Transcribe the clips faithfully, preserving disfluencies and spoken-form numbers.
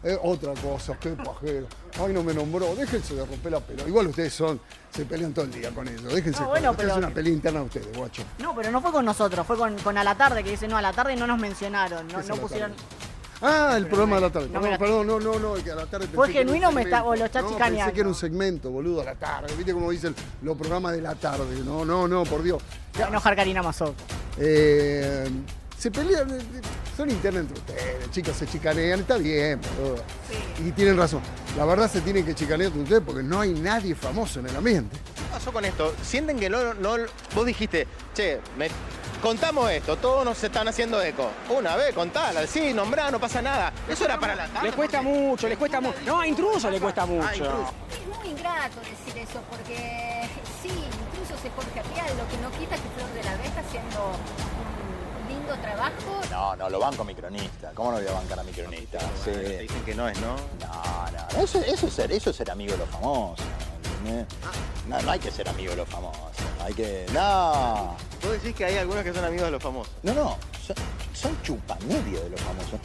Eh, otra cosa, qué pajero. Ay, no me nombró. Déjense de romper la pelo. Igual ustedes son, se pelean todo el día con ellos. Déjense. No, bueno, Esta pero- es una pelea interna de ustedes, guacho. No, pero no fue con nosotros, fue con, con A la Tarde, que dice, no, a la tarde no nos mencionaron, no, ¿Qué es no A la pusieron... Ah, el programa de la tarde. no Perdón, me la- perdón, no, no, no, que a la tarde Fue pensé que era un genuino, me está- segmento. o lo está No, chicaneando. pensé que era un segmento, boludo, a la tarde. ¿Viste cómo dicen los programas de la tarde? No, no, no, por Dios. Se va a enojar Karina Mazoc. Eh, se pelean, eh, son internas entre ustedes, chicos, se chicanean, está bien, boludo. Y tienen razón. La verdad se tienen que chicanear entre ustedes porque no hay nadie famoso en el ambiente. ¿Qué pasó con esto? ¿Sienten que no, no vos dijiste, che, me, contamos esto, todos nos están haciendo eco? Una vez, contala, sí, nombrá, no pasa nada. Eso era para la tarde. Les cuesta mucho, les cuesta mucho. No, a intruso le cuesta mucho. Intruso. Es muy ingrato decir eso, porque sí, incluso se Jorge Rial, lo que no quita que Flor de la B está haciendo un lindo trabajo. No, no, lo banco a mi cronista. ¿Cómo no voy a bancar a mi cronista? Sí. Bueno, te dicen que no es, ¿no? No, no, eso, eso, es ser, eso es ser amigo de los famosos. ¿Entendés? No, no hay que ser amigo de los famosos. Hay que... No. Vos decís que hay algunos que son amigos de los famosos. No, no. Son, son chupamedia de los famosos.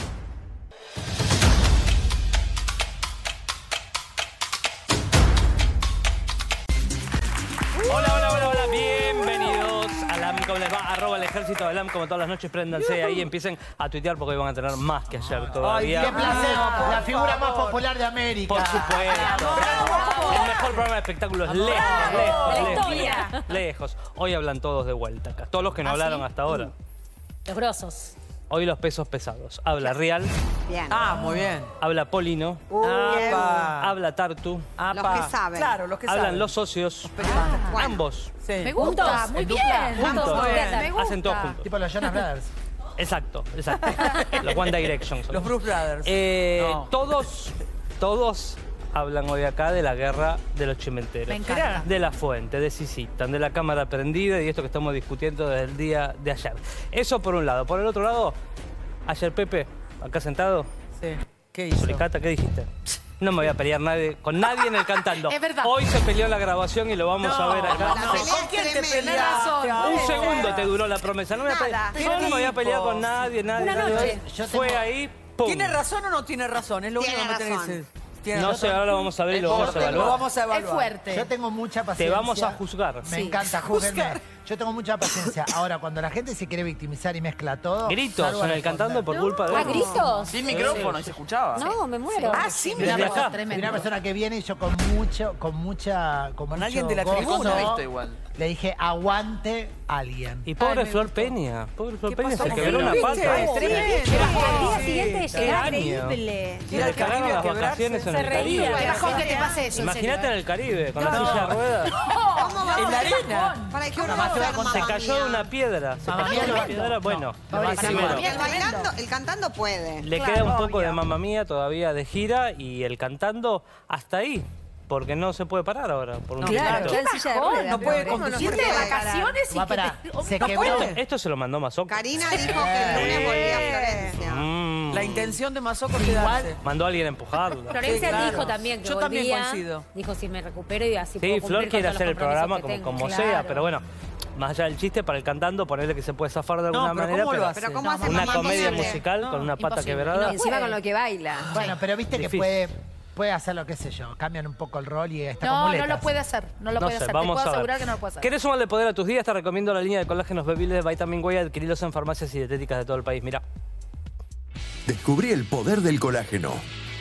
Hola, hola, hola, hola, bienvenidos a L A M. ¿Cómo les va? Arroba el ejército de L A M, como todas las noches, préndanse ahí, empiecen a tuitear porque hoy van a tener más que ayer todavía. ¡Qué placer! La figura más popular de América. Por supuesto. El mejor programa de espectáculos, lejos, lejos, De la lejos, historia. lejos. Hoy hablan todos de vuelta acá, todos los que no ¿Ah, hablaron sí? hasta ahora. Los grosos. Hoy los pesos pesados. Habla Real, Bien. Ah, muy bien. habla Polino, Apa. habla Tartu, Los que saben. Claro, los que hablan saben. los socios, Bueno. ambos, Sí. Me gusta, muy bien. juntos, Juntos, bien. me hacen todo gusta. juntos. Tipo los Jonas Brothers. Exacto, exacto. Los One Direction. son. Los Bruce Brothers. Eh, No. Todos, todos hablan hoy acá de la guerra de los chimenteros. Me encanta. De la fuente, de Sisitan, de la cámara prendida y esto que estamos discutiendo desde el día de ayer. Eso por un lado. Por el otro lado, ayer Pepe, acá sentado, Sí. ¿Qué hizo? Suricata, ¿qué dijiste? No me voy a pelear nadie, con nadie en el cantando. Es verdad. Hoy se peleó en la grabación y lo vamos a ver acá. La pelea ¿Con quién es te tremenda. peleaste? Un segundo te duró la promesa. No me, voy a pelear- Nada. yo no me voy a pelear Tipos. con nadie, nadie. Una nadie. noche. Yo Fue tengo- ahí, pum. ¿Tiene razón o no tiene razón? Es lo único Tiene que me tenés que razón. decir. Tiene No razón. sé, ahora lo vamos a ver y lo Yo vamos a tengo- evaluar. Lo vamos a evaluar. Es fuerte. Yo tengo mucha Te paciencia. vamos a juzgar. Me Sí. encanta, júguenme. Yo tengo mucha paciencia. Ahora, cuando la gente se quiere victimizar y mezcla todo... Gritos salgo a en el cantando por responder. culpa de ¿Ah, él. gritos? Sin micrófono, y se escuchaba. No, me muero. Ah, sí, Desde mira, acá. tremendo. Una persona que viene y yo con mucho, con mucha, con, mucho alguien de la gozo, tribuna. igual. Le dije, aguante alguien. Y pobre Ay, me Flor gustó. Peña. Pobre Flor ¿Qué Peña pasó se con quebró Flor? una ¿Viste? pata. Es tremendo. Pero al día Sí. siguiente de Qué llegar, año. increíble. Y le cagaron las vacaciones en Se el reía. Caribe. Qué bajón que te pase eso, en Imagínate en serio, el Caribe, con la No. silla de ruedas. ¿Cómo va? En la arena. Para que uno Mamá, te voy a enferma, contar. Se mamá cayó de mía. una piedra. Se Mamá cayó mía de no una va- piedra. no. Bueno, No va a decir primero. nada. El bailando, el cantando puede. Le queda un poco de mamá mía todavía de gira y el cantando hasta ahí. Porque no se puede parar ahora por un Claro. tiempito. Está en silla de ruedas. No puede pobre. conducir. Irte de vacaciones y Va que para, te- se no quebró. puede. Esto se lo mandó Mazoc. Karina dijo que el lunes volvía a Florencia. Mm. La intención de Mazoco es Igual, quedarse. Mandó a alguien a empujarlo. Florencia Sí, claro. dijo también que Yo también volvía. coincido. Dijo, si me recupero y así Sí, puedo Flor cumplir quiere con todos hacer el los compromisos programa que como, tengo. como Claro. sea, pero bueno, más allá del chiste, para el cantando, ponerle que se puede zafar de alguna No, pero manera. ¿cómo lo pero hace? Pero ¿cómo hace una mamá comedia Mía? musical con una pata imposible. quebrada. No, Encima con lo que baila. Bueno, pero viste Difícil. que puede, puede hacer lo que sé yo. Cambian un poco el rol y está con No, muletas. no lo puede hacer. No lo No puede sé, hacer. Te vamos puedo a ver. asegurar que no lo puede hacer. ¿Querés sumarle poder a tus días? Te recomiendo la línea de colágenos bebibles de Vitamin Way. Adquirilos en farmacias y dietéticas de todo el país. Mira. Descubrí el poder del colágeno.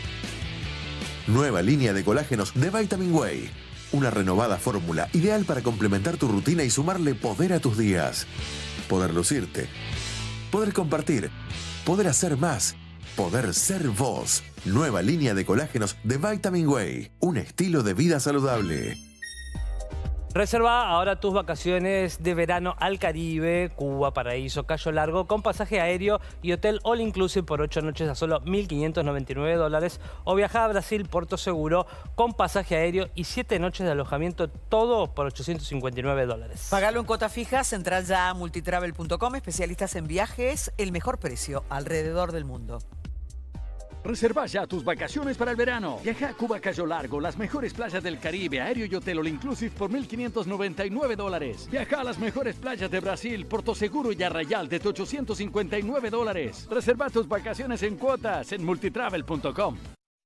Nueva línea de colágenos de Vitamin Way. Una renovada fórmula ideal para complementar tu rutina y sumarle poder a tus días. Poder lucirte. Poder compartir. Poder hacer más. Poder ser vos. Nueva línea de colágenos de Vitamin Way. Un estilo de vida saludable. Reserva ahora tus vacaciones de verano al Caribe, Cuba, Paraíso, Cayo Largo, con pasaje aéreo y hotel all inclusive por ocho noches a solo mil quinientos noventa y nueve dólares. O viaja a Brasil, Puerto Seguro, con pasaje aéreo y siete noches de alojamiento, todo por ochocientos cincuenta y nueve dólares. Pagalo en cuotas fijas, entra ya a multitravel punto com, especialistas en viajes, el mejor precio alrededor del mundo. Reserva ya tus vacaciones para el verano. Viaja a Cuba, Cayo Largo, las mejores playas del Caribe, aéreo y hotel all inclusive por mil quinientos noventa y nueve dólares. Viaja a las mejores playas de Brasil, Porto Seguro y Arrayal desde ochocientos cincuenta y nueve dólares. Reserva tus vacaciones en cuotas en multitravel punto com.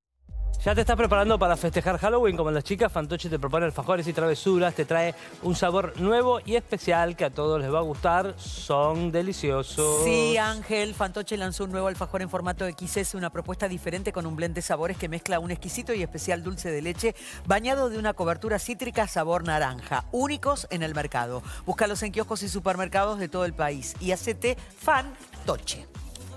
¿Ya te estás preparando para festejar Halloween como las chicas? Fantoche te propone alfajores y travesuras, te trae un sabor nuevo y especial que a todos les va a gustar. Son deliciosos. Sí, Ángel, Fantoche lanzó un nuevo alfajor en formato equis ese, una propuesta diferente con un blend de sabores que mezcla un exquisito y especial dulce de leche bañado de una cobertura cítrica sabor naranja, únicos en el mercado. Búscalos en kioscos y supermercados de todo el país y hacete Fantoche.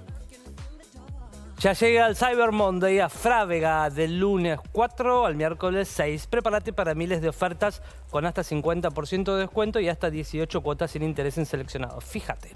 Ya llega el Cyber Monday a Frávega del lunes cuatro al miércoles seis. Prepárate para miles de ofertas con hasta cincuenta por ciento de descuento y hasta dieciocho cuotas sin interés en seleccionados. Fíjate.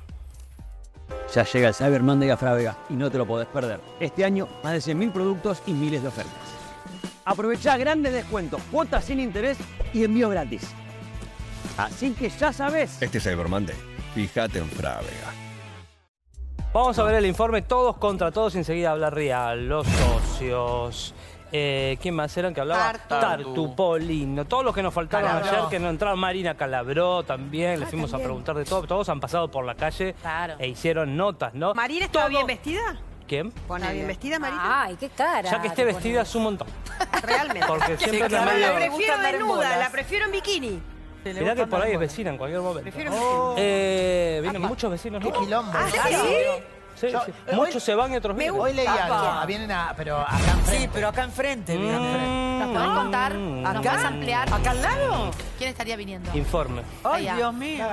Ya llega el Cyber Monday a Frávega y no te lo podés perder. Este año, más de cien mil productos y miles de ofertas. Aprovechá grandes descuentos, cuotas sin interés y envío gratis. Así que ya sabes. Este Cyber Monday, fíjate en Frávega. Vamos a ver el informe Todos contra Todos y enseguida habla Real, los socios. Eh, ¿Quién más eran que hablaba? Tartu. Tartu, Polino. Todos los que nos faltaron Calabró. ayer, que no entraron. Marina Calabró también. Le Ah, fuimos también. a preguntar de todo. Todos han pasado por la calle Claro. e hicieron notas, ¿no? ¿Marina estaba Todo- bien vestida? ¿Quién? ¿Está bien vestida, Marina? Ay, qué cara. Ya que esté te vestida pones. es un montón. Realmente. Porque siempre claro, la la medio... prefiero andar en desnuda, bolas. la prefiero en bikini. Se le Mirá gusta que por andar ahí en es bolas. vecina en cualquier momento. Prefiero en bikini. Eh, vienen muchos vecinos, Qué ¿no? quilombo. ¿Ah, ¿no? sí? Sí, Yo- sí. hoy- Muchos se van y otros me vienen. Hoy leía Papá. que vienen a... pero acá enfrente. Sí, pero acá enfrente, Mm. viene. ¿Nos podés contar? ¿Nos ¿Acá? podés ampliar? ¿Acá al lado? ¿Quién estaría viniendo? Informe. Ay, Allá. Dios mío.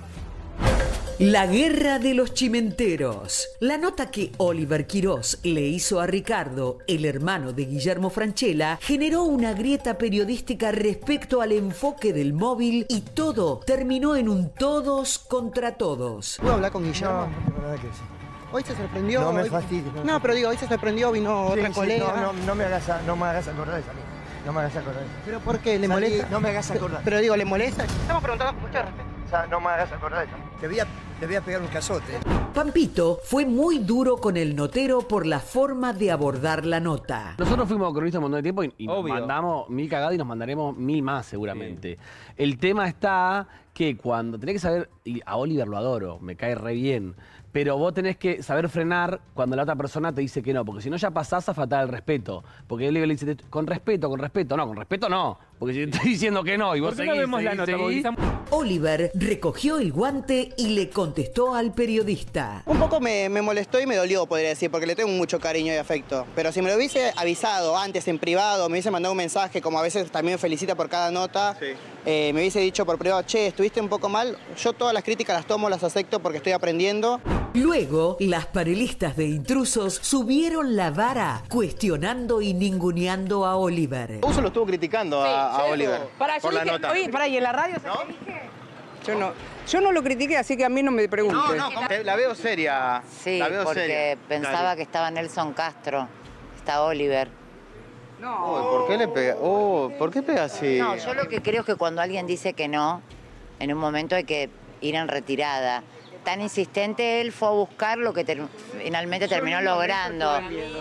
La guerra de los chimenteros. La nota que Oliver Quirós le hizo a Ricardo, el hermano de Guillermo Francella, generó una grieta periodística respecto al enfoque del móvil y todo terminó en un todos contra todos. ¿Puedo hablar con Guillermo? No, la verdad que sí. Hoy se sorprendió. No me hoy- fastidies, no. No, pero digo, hoy se sorprendió, vino Sí, otra sí, colega. No, no, no me hagas, a- no me hagas acordar de salir. No me hagas acordar de salir. ¿Pero por qué? ¿Le Salí, molesta? no me hagas acordar. Pero digo, ¿le molesta? Estamos preguntando con mucho respeto. O sea, no me hagas acordar de salir. Te voy a, te voy a pegar un cazote. Pampito fue muy duro con el notero por la forma de abordar la nota. Nosotros fuimos cronistas un montón de tiempo y, y nos Obvio. mandamos mil cagadas y nos mandaremos mil más seguramente. El tema está que cuando tenés que saber, y a Oliver lo adoro, me cae re bien, pero vos tenés que saber frenar cuando la otra persona te dice que no, porque si no ya pasás a faltar el respeto. Porque Oliver le dice, con respeto, con respeto, no, con respeto no, porque si te estoy diciendo que no y vos ¿Por qué no seguís, vemos la seguís, nota? seguís. Porque Oliver recogió el guante y le contestó al periodista. Un poco me, me molestó y me dolió, podría decir, porque le tengo mucho cariño y afecto. Pero si me lo hubiese avisado antes en privado, me hubiese mandado un mensaje, como a veces también me felicita por cada nota, eh, me hubiese dicho por privado, che, estuviste un poco mal, yo todas las críticas las tomo, las acepto porque estoy aprendiendo. Luego, las panelistas de Intrusos subieron la vara, cuestionando y ninguneando a Oliver. Uso lo estuvo criticando a, a Oliver Pará, yo por la dije, nota. oye, pará, ¿y en la radio? ¿No? Yo no, yo no lo critiqué, así que a mí no me pregunte. No, no, ¿cómo? Te- la veo seria. Sí, la veo porque seria. pensaba Dale. que estaba Nelson Castro, está Oliver. Uy, ¿por qué le pega? Oh, ¿por qué pega así? No, yo lo que creo es que cuando alguien dice que no, en un momento hay que ir en retirada. Tan insistente él fue a buscar lo que ter- finalmente terminó logrando.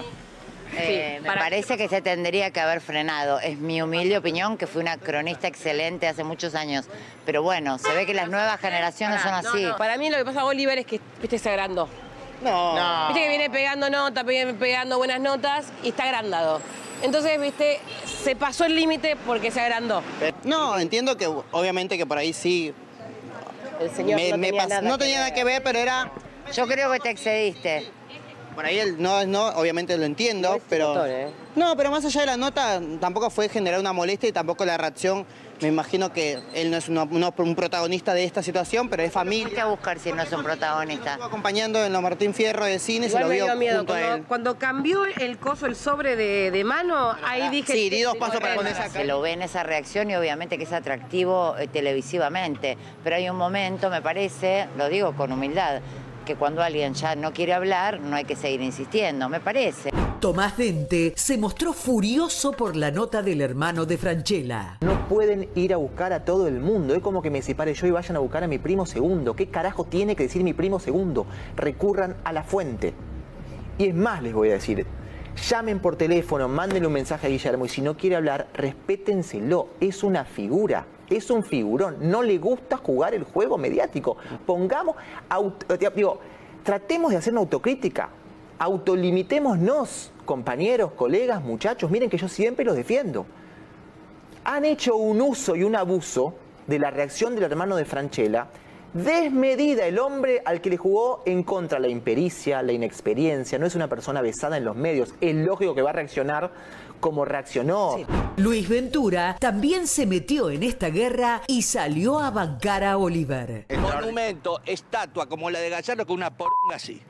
Eh, Sí, me para- parece que se tendría que haber frenado. Es mi humilde opinión, que fui una cronista excelente hace muchos años. Pero bueno, se ve que las nuevas generaciones son Pará, no, así. no. Para mí lo que pasa a Oliver es que, viste, se agrandó. No. No. Viste que viene pegando notas, viene pegando buenas notas y está agrandado. Entonces, viste, se pasó el límite porque se agrandó. No, entiendo que obviamente que por ahí sí. El señor me, no me tenía pas- nada no que tenía nada ver. que ver, pero era. Yo creo que te excediste. Por ahí él no, no, obviamente lo entiendo, pero. doctor, ¿eh? No, pero más allá de la nota, tampoco fue generar una molestia y tampoco la reacción. Me imagino que él no es una- no un protagonista de esta situación, pero es familia. Fuiste a buscar si no es un protagonista. Estuvo acompañando en los Martín Fierro de cine, Igual se lo me vio dio miedo. junto a él. Cuando, cuando cambió el coso, el sobre de, de mano, ahí dije... Sí, di dos pasos para poner esa Se lo ve en esa reacción y obviamente que es atractivo eh, televisivamente. Pero hay un momento, me parece, lo digo con humildad, que cuando alguien ya no quiere hablar, no hay que seguir insistiendo, me parece. Tomás Dente se mostró furioso por la nota del hermano de Francella. No pueden ir a buscar a todo el mundo. Es como que me separe yo y vayan a buscar a mi primo segundo. ¿Qué carajo tiene que decir mi primo segundo? Recurran a la fuente. Y es más, les voy a decir, llamen por teléfono, mándenle un mensaje a Guillermo y si no quiere hablar, respétenselo. Es una figura. Es un figurón, no le gusta jugar el juego mediático. Pongamos, auto, digo, tratemos de hacer una autocrítica. Autolimitémonos, compañeros, colegas, muchachos, miren que yo siempre los defiendo. Han hecho un uso y un abuso de la reacción del hermano de Franchella desmedida, el hombre al que le jugó en contra la impericia, la inexperiencia, no es una persona besada en los medios, es lógico que va a reaccionar como reaccionó. Sí. Luis Ventura también se metió en esta guerra y salió a bancar a Oliver. Monumento, estatua como la de Gallardo con una poronga así.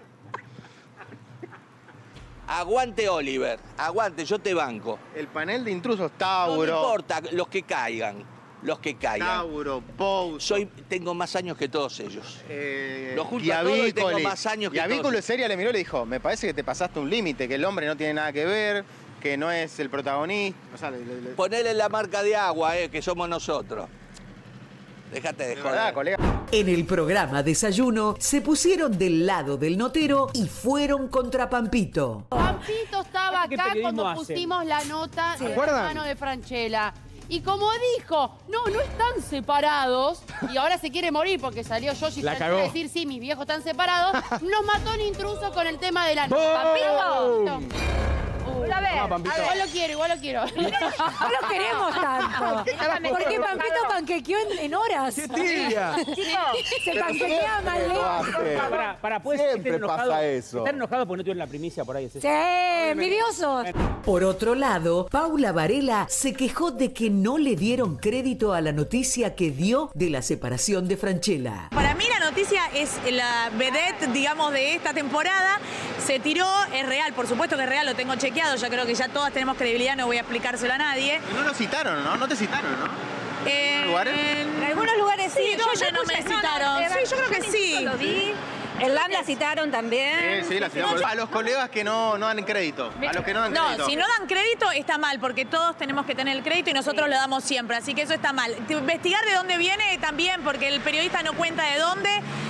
Aguante Oliver, aguante, yo te banco. El panel de intrusos, Tauro. No importa, los que caigan, los que caigan. Tauro, Pou. Soy, tengo más años que todos ellos. Eh, Los junto a todos y tengo más años que todos. Y Avícola todos. seria le miró y le dijo, me parece que te pasaste un límite, que el hombre no tiene nada que ver, que no es el protagonista. O sea, le, le... Ponele la marca de agua, eh, que somos nosotros. Déjate de joder. Verdad, colega. En el programa Desayuno se pusieron del lado del notero y fueron contra Pampito. Pampito estaba ¿Qué acá periodismo cuando hacen? pusimos la nota ¿Se del acuerdan? hermano de Franchella. Y como dijo, no, no están separados, y ahora se quiere morir porque salió Yoshi La Franchella a cagó. decir, sí, mis viejos están separados, nos mató un intruso con el tema de la ¡Bum! Pampito. A ver, a ver. Igual lo quiero, igual lo quiero. No lo queremos tanto. Porque Pampito panquequeó en, en horas. ¡Qué tibia! Se panquequea más lejos. Para, para, pues, Siempre estar enojado, pasa eso. Estar enojado porque no tuvieron la primicia por ahí. ¿Es eso? Sí, envidiosos. Por otro lado, Paula Varela se quejó de que no le dieron crédito a la noticia que dio de la separación de Franchella. Para mí la noticia es la vedette, digamos, de esta temporada. Se tiró, es real, por supuesto que es real, lo tengo chequeado. Yo creo que ya todas tenemos credibilidad, no voy a explicárselo a nadie. No lo citaron, ¿no? No te citaron, ¿no? Eh, ¿En lugares? En algunos lugares sí. Sí, yo ya no me escuché- citaron. no, Sí, yo creo que sí. Lo vi. El LAM la citaron también. Sí, sí, la citamos. A los colegas que no, no dan crédito. A los que no dan crédito. No, si no dan crédito está mal, porque todos tenemos que tener el crédito y nosotros lo damos siempre, así que eso está mal. Investigar de dónde viene también, porque el periodista no cuenta de dónde.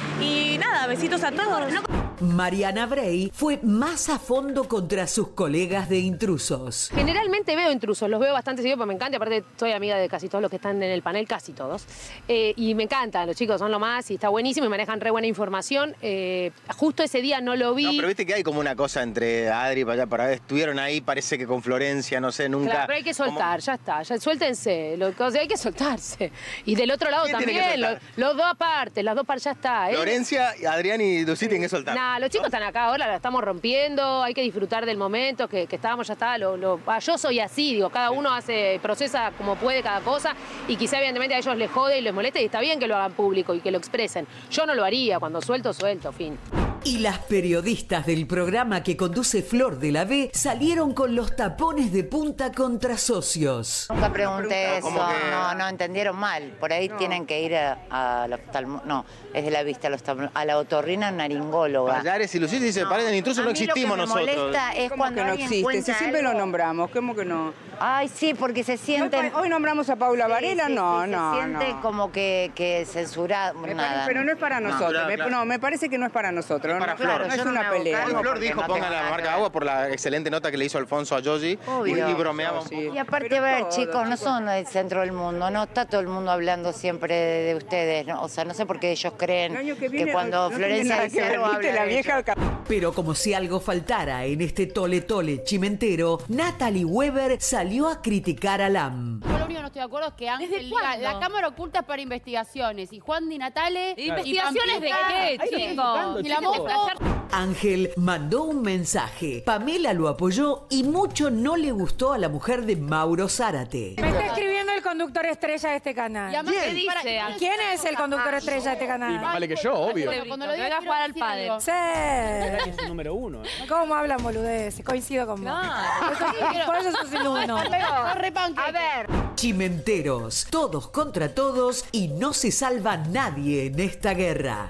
Y nada, besitos a todos. Mariana Bray fue más a fondo contra sus colegas de intrusos. Generalmente veo intrusos, los veo bastante seguido porque me encanta, aparte soy amiga de casi todos los que están en el panel, casi todos. Eh, y me encantan, los chicos son lo más y está buenísimo y manejan re buena información. Eh, justo ese día no lo vi. No, pero viste que hay como una cosa entre Adri para allá, para allá. Estuvieron ahí, parece que con Florencia, no sé, nunca. Claro, pero hay que soltar, ya está, ya suéltense, lo, o sea, hay que soltarse. Y del otro lado ¿Quién tiene que también, soltar? los, los dos partes, las dos partes, ya está. ¿eh? Florencia, Adrián y Lucy tienen que soltar. Nah, los chicos están acá ahora, la estamos rompiendo, hay que disfrutar del momento que, que estábamos, ya está. Lo, lo- ah, yo soy así, digo, cada uno hace, procesa como puede cada cosa y quizá evidentemente a ellos les jode y les molesta y está bien que lo hagan público y que lo expresen. Yo no lo haría, cuando suelto, suelto, fin. Y las periodistas del programa que conduce Flor de la B salieron con los tapones de punta contra socios. Nunca pregunté eso, ¿Cómo que? no, no, entendieron mal. Por ahí tienen que ir a, a la oftalmo- no, es de la vista, a la oftalmo- a la otorrina naringóloga. Payares y Lucy dice, parecen intrusos, no A mí lo que existimos me nosotros. molesta es ¿Cómo cuando que no alguien existe? cuenta Si siempre algo- lo nombramos, ¿cómo que no? Ay, sí, porque se sienten... Hoy, hoy nombramos a Paula Sí, Varela, sí, no, sí, no, se siente no. como que, que censurado, Me nada. parece- pero no es para No. nosotros. Claro, me, claro. No, me parece que no es para nosotros. Es para no, Flor. no es Yo no una me hago pelea. cargo. Flor porque dijo, no pongan tengo la nada marca que agua por la excelente nota que le hizo Alfonso a Yogi. Y, Obvio. y bromeaba un Sí. poco. Y aparte, Pero a ver, todo, chicos, no chicos. son el centro del mundo, no está todo el mundo hablando siempre de, de ustedes, ¿no? O sea, no sé por qué ellos creen El año que, que viene cuando no tiene Florencia nada dice que ver, algo, ¿viste? habla La de vieja ellos. Pero como si algo faltara en este tole tole chimentero, Natalie Weber salió a criticar a Lam. Yo lo único que no estoy de acuerdo es que Ángel diga, cuándo? la cámara oculta es para investigaciones y Juan Di Natale... y ¿Investigaciones de Pampita- qué, Ahí lo estoy chicos? buscando, Y la chicos. mojo... Ángel mandó un mensaje, Pamela lo apoyó y mucho no le gustó a la mujer de Mauro Zárate. Me está escribiendo el conductor estrella de este canal. Y además, ¿Qué ¿quién? dice? Para- ¿Quién es el conductor estrella de este canal? Y más vale que yo, obvio. Bueno, cuando lo Que diga, venga a quiero jugar al decir pádel. algo. Sí. Es el número uno. ¿eh? ¿Cómo hablan boludeces? Coincido con vos. Claro. Por eso sos el uno. Corre, panque. A ver. Chimenteros, todos contra todos y no se salva nadie en esta guerra.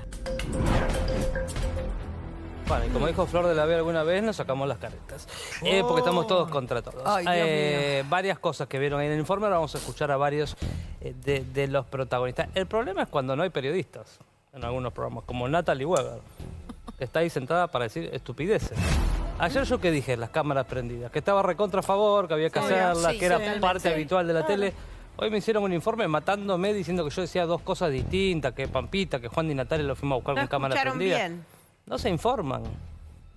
Bueno, y como dijo Flor de la B alguna vez, nos sacamos las caretas. Eh, porque estamos todos contra todos. Ay, Dios Eh, varias cosas que vieron ahí en el informe, ahora vamos a escuchar a varios eh, de, de los protagonistas. El problema es cuando no hay periodistas en algunos programas, como Natalie Weber, que está ahí sentada para decir estupideces. Ayer yo que dije, las cámaras prendidas, que estaba recontra a favor, que había que Sí, hacerlas, sí, que era sí, parte sí. habitual de la Claro. tele. Hoy me hicieron un informe matándome diciendo que yo decía dos cosas distintas, que Pampita, que Juan Di Natale lo fuimos a buscar No con cámara escucharon prendida. bien. No se informan.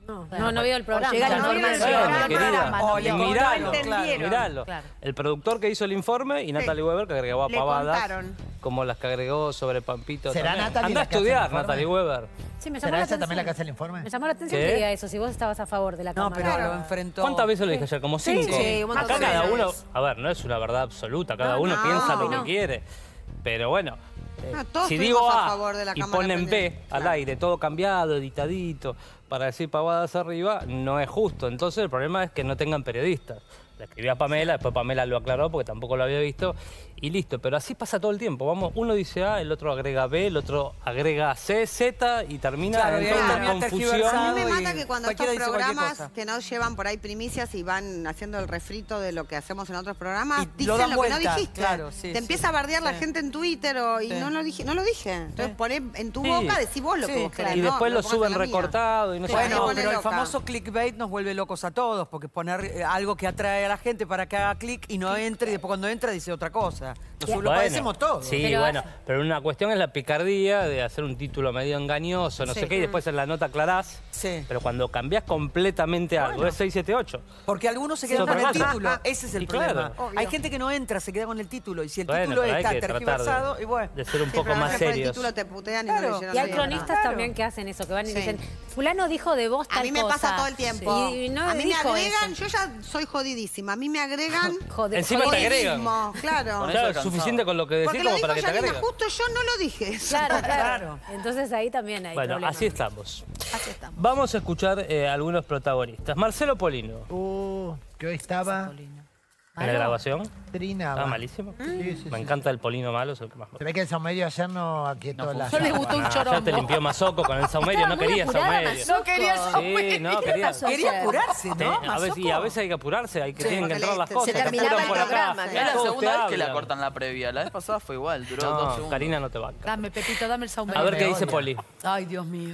No, no, no veo el programa. Llega el No informe del veo el programa. Querida, No, y no, miralo, no entendieron. miralo. Claro. El productor que hizo el informe y Natalie Weber que agregaba Le pavadas contaron. como las que agregó sobre Pampito. ¿Será también. Natalie Anda a la que hace el estudiar, informe? Natalie Weber. Sí, me llamó ¿Será la esa también la que atención. hace el informe? Me llamó la atención ¿Qué? que diga eso, si vos estabas a favor de la No, cámara. pero lo enfrentó. ¿Cuántas veces lo dije ayer? Como Sí, cinco. sí, un montón Acá de cada veces. uno, a ver, no es una verdad absoluta, cada No, uno no, piensa lo no. que quiere. Pero bueno, eh, No, todos si estuvimos digo a A favor de la y cámara ponen B pendiente. al Claro. aire, todo cambiado, editadito, para decir pavadas arriba, no es justo. Entonces el problema es que no tengan periodistas. Le escribí a Pamela, después Pamela lo aclaró porque tampoco lo había visto y listo. Pero así pasa todo el tiempo. Vamos, uno dice A, el otro agrega B, el otro agrega C, Z y termina Claro, en y ahí toda una termina confusión. tergiversado. A mí me y mata que cuando estos cualquiera dice cualquier programas cosa. que nos llevan por ahí primicias y van haciendo el refrito de lo que hacemos en otros programas, Y lo dicen dan lo, que no vuelta, dijiste. claro, sí, Te sí. empieza a bardear la Sí. gente en Twitter o, y Sí. no lo dije, no lo dije. Entonces poné en tu Sí. boca, decís vos lo Sí, que vos claro. querés. Y no, después no lo pongas suben en la mía. recortado y no sé Bueno, qué. Bueno, pone pero el loca. famoso clickbait nos vuelve locos a todos, porque es poner eh, algo que atrae a la gente para que haga clic y no entre, y después cuando entra dice otra cosa. Lo, lo Bueno, padecemos todos. Sí, Pero- bueno, pero una cuestión es la picardía de hacer un título medio engañoso, no Sí. sé qué, y después en la nota aclarás. Sí. Pero cuando cambiás completamente algo, Bueno. es seis siete ocho. Porque algunos se Es quedan otra con el cosa. título. Ese es el Y problema. claro. Hay gente que no entra, se queda con el título. Y si el Bueno, título pero hay está que tratar tergiversado, de- y bueno. de ser un Sí, poco pero a más veces por el serios. título te putean y Claro. no leyeron Y hay bien. cronistas Claro. también que hacen eso, que van y Sí. dicen, fulano dijo de vos tal A mí me cosa". pasa todo el tiempo. Y no a mí me dijo agregan, eso. yo ya soy jodidísima. A mí me agregan Joder, Encima te agregan. jodidismo, claro. Con eso Claro, alcanzaba. suficiente con lo que decís Porque lo como dijo para que te Yanina, agreguen. justo yo no lo dije. eso. Claro, claro. Entonces ahí también hay Bueno, problemas. así estamos. Así estamos. Vamos a escuchar eh, algunos protagonistas. Marcelo Polino, Uh, que hoy estaba en la grabación. Trina. Estaba malísimo. Sí, sí, Me sí. encanta el Polino malo, es el que más me Se ve que el saumerio ayer no aquietó No la... funciona. No le gustó un Ah, chorombo. ya te limpió Mazoco con el saumerio, Estaba no muy quería apurada, saumerio. Mazoco. No quería Sí, saumerio. no, quería. Quería apurarse, ¿no? Sí, a veces, y a veces hay que apurarse, hay que Sí, tienen que porque entrar le- las se cosas. te terminaba apuran el por acá. programa, Es la Todos te segunda vez que le hablan. cortan la previa. La vez pasada fue igual, duró dos No, segundos. Karina no te banca. Dame, Pepito, dame el saumerio. A ver qué me dice odia. Poli. Ay, Dios mío.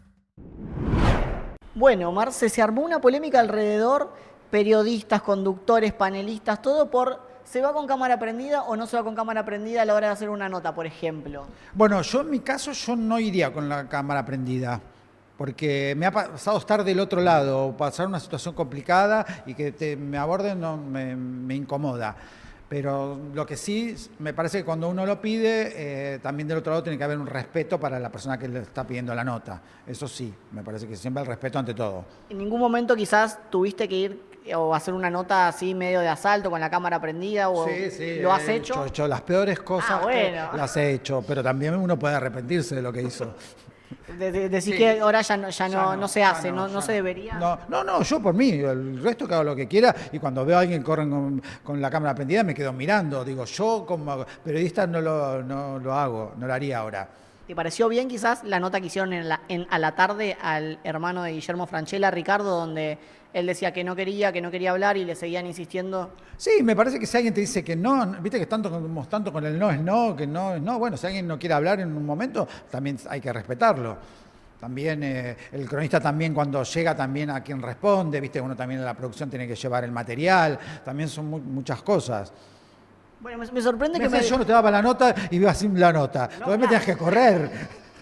Bueno, Marce, se armó una polémica alrededor, periodistas, conductores, panelistas, todo por ¿se va con cámara prendida o no se va con cámara prendida a la hora de hacer una nota, por ejemplo? Bueno, yo en mi caso yo no iría con la cámara prendida, porque me ha pasado estar del otro lado, o pasar una situación complicada y que te- me aborden no, me, me incomoda. Pero lo que sí, me parece que cuando uno lo pide, eh, también del otro lado tiene que haber un respeto para la persona que le está pidiendo la nota. Eso sí, me parece que siempre el respeto ante todo. ¿En ningún momento quizás tuviste que ir eh, o hacer una nota así medio de asalto con la cámara prendida? O Sí, sí. ¿Lo has he hecho? He hecho las peores cosas Ah, bueno. que las he hecho, pero también uno puede arrepentirse de lo que hizo. De- de- decís Sí. que ahora ya no, ya no, Ya no, no se ya hace, no, no, no ya se no. debería. No, no, no, yo por mí, el resto que haga lo que quiera y cuando veo a alguien correr con, con la cámara prendida me quedo mirando. Digo, yo como periodista no lo, no lo hago, no lo haría ahora. ¿Te pareció bien quizás la nota que hicieron en la, en- a la tarde al hermano de Guillermo Francella, Ricardo, donde él decía que no quería, que no quería hablar y le seguían insistiendo? Sí, me parece que si alguien te dice que no, viste que tanto, como tanto con el no es no, que no es no, bueno, si alguien no quiere hablar en un momento, también hay que respetarlo. También eh, el cronista también cuando llega también a quien responde, viste, uno también en la producción tiene que llevar el material, también son mu- muchas cosas. Bueno, me, me sorprende Me que me... decía, yo no te daba la nota y veo así la nota. Entonces me tenías que correr.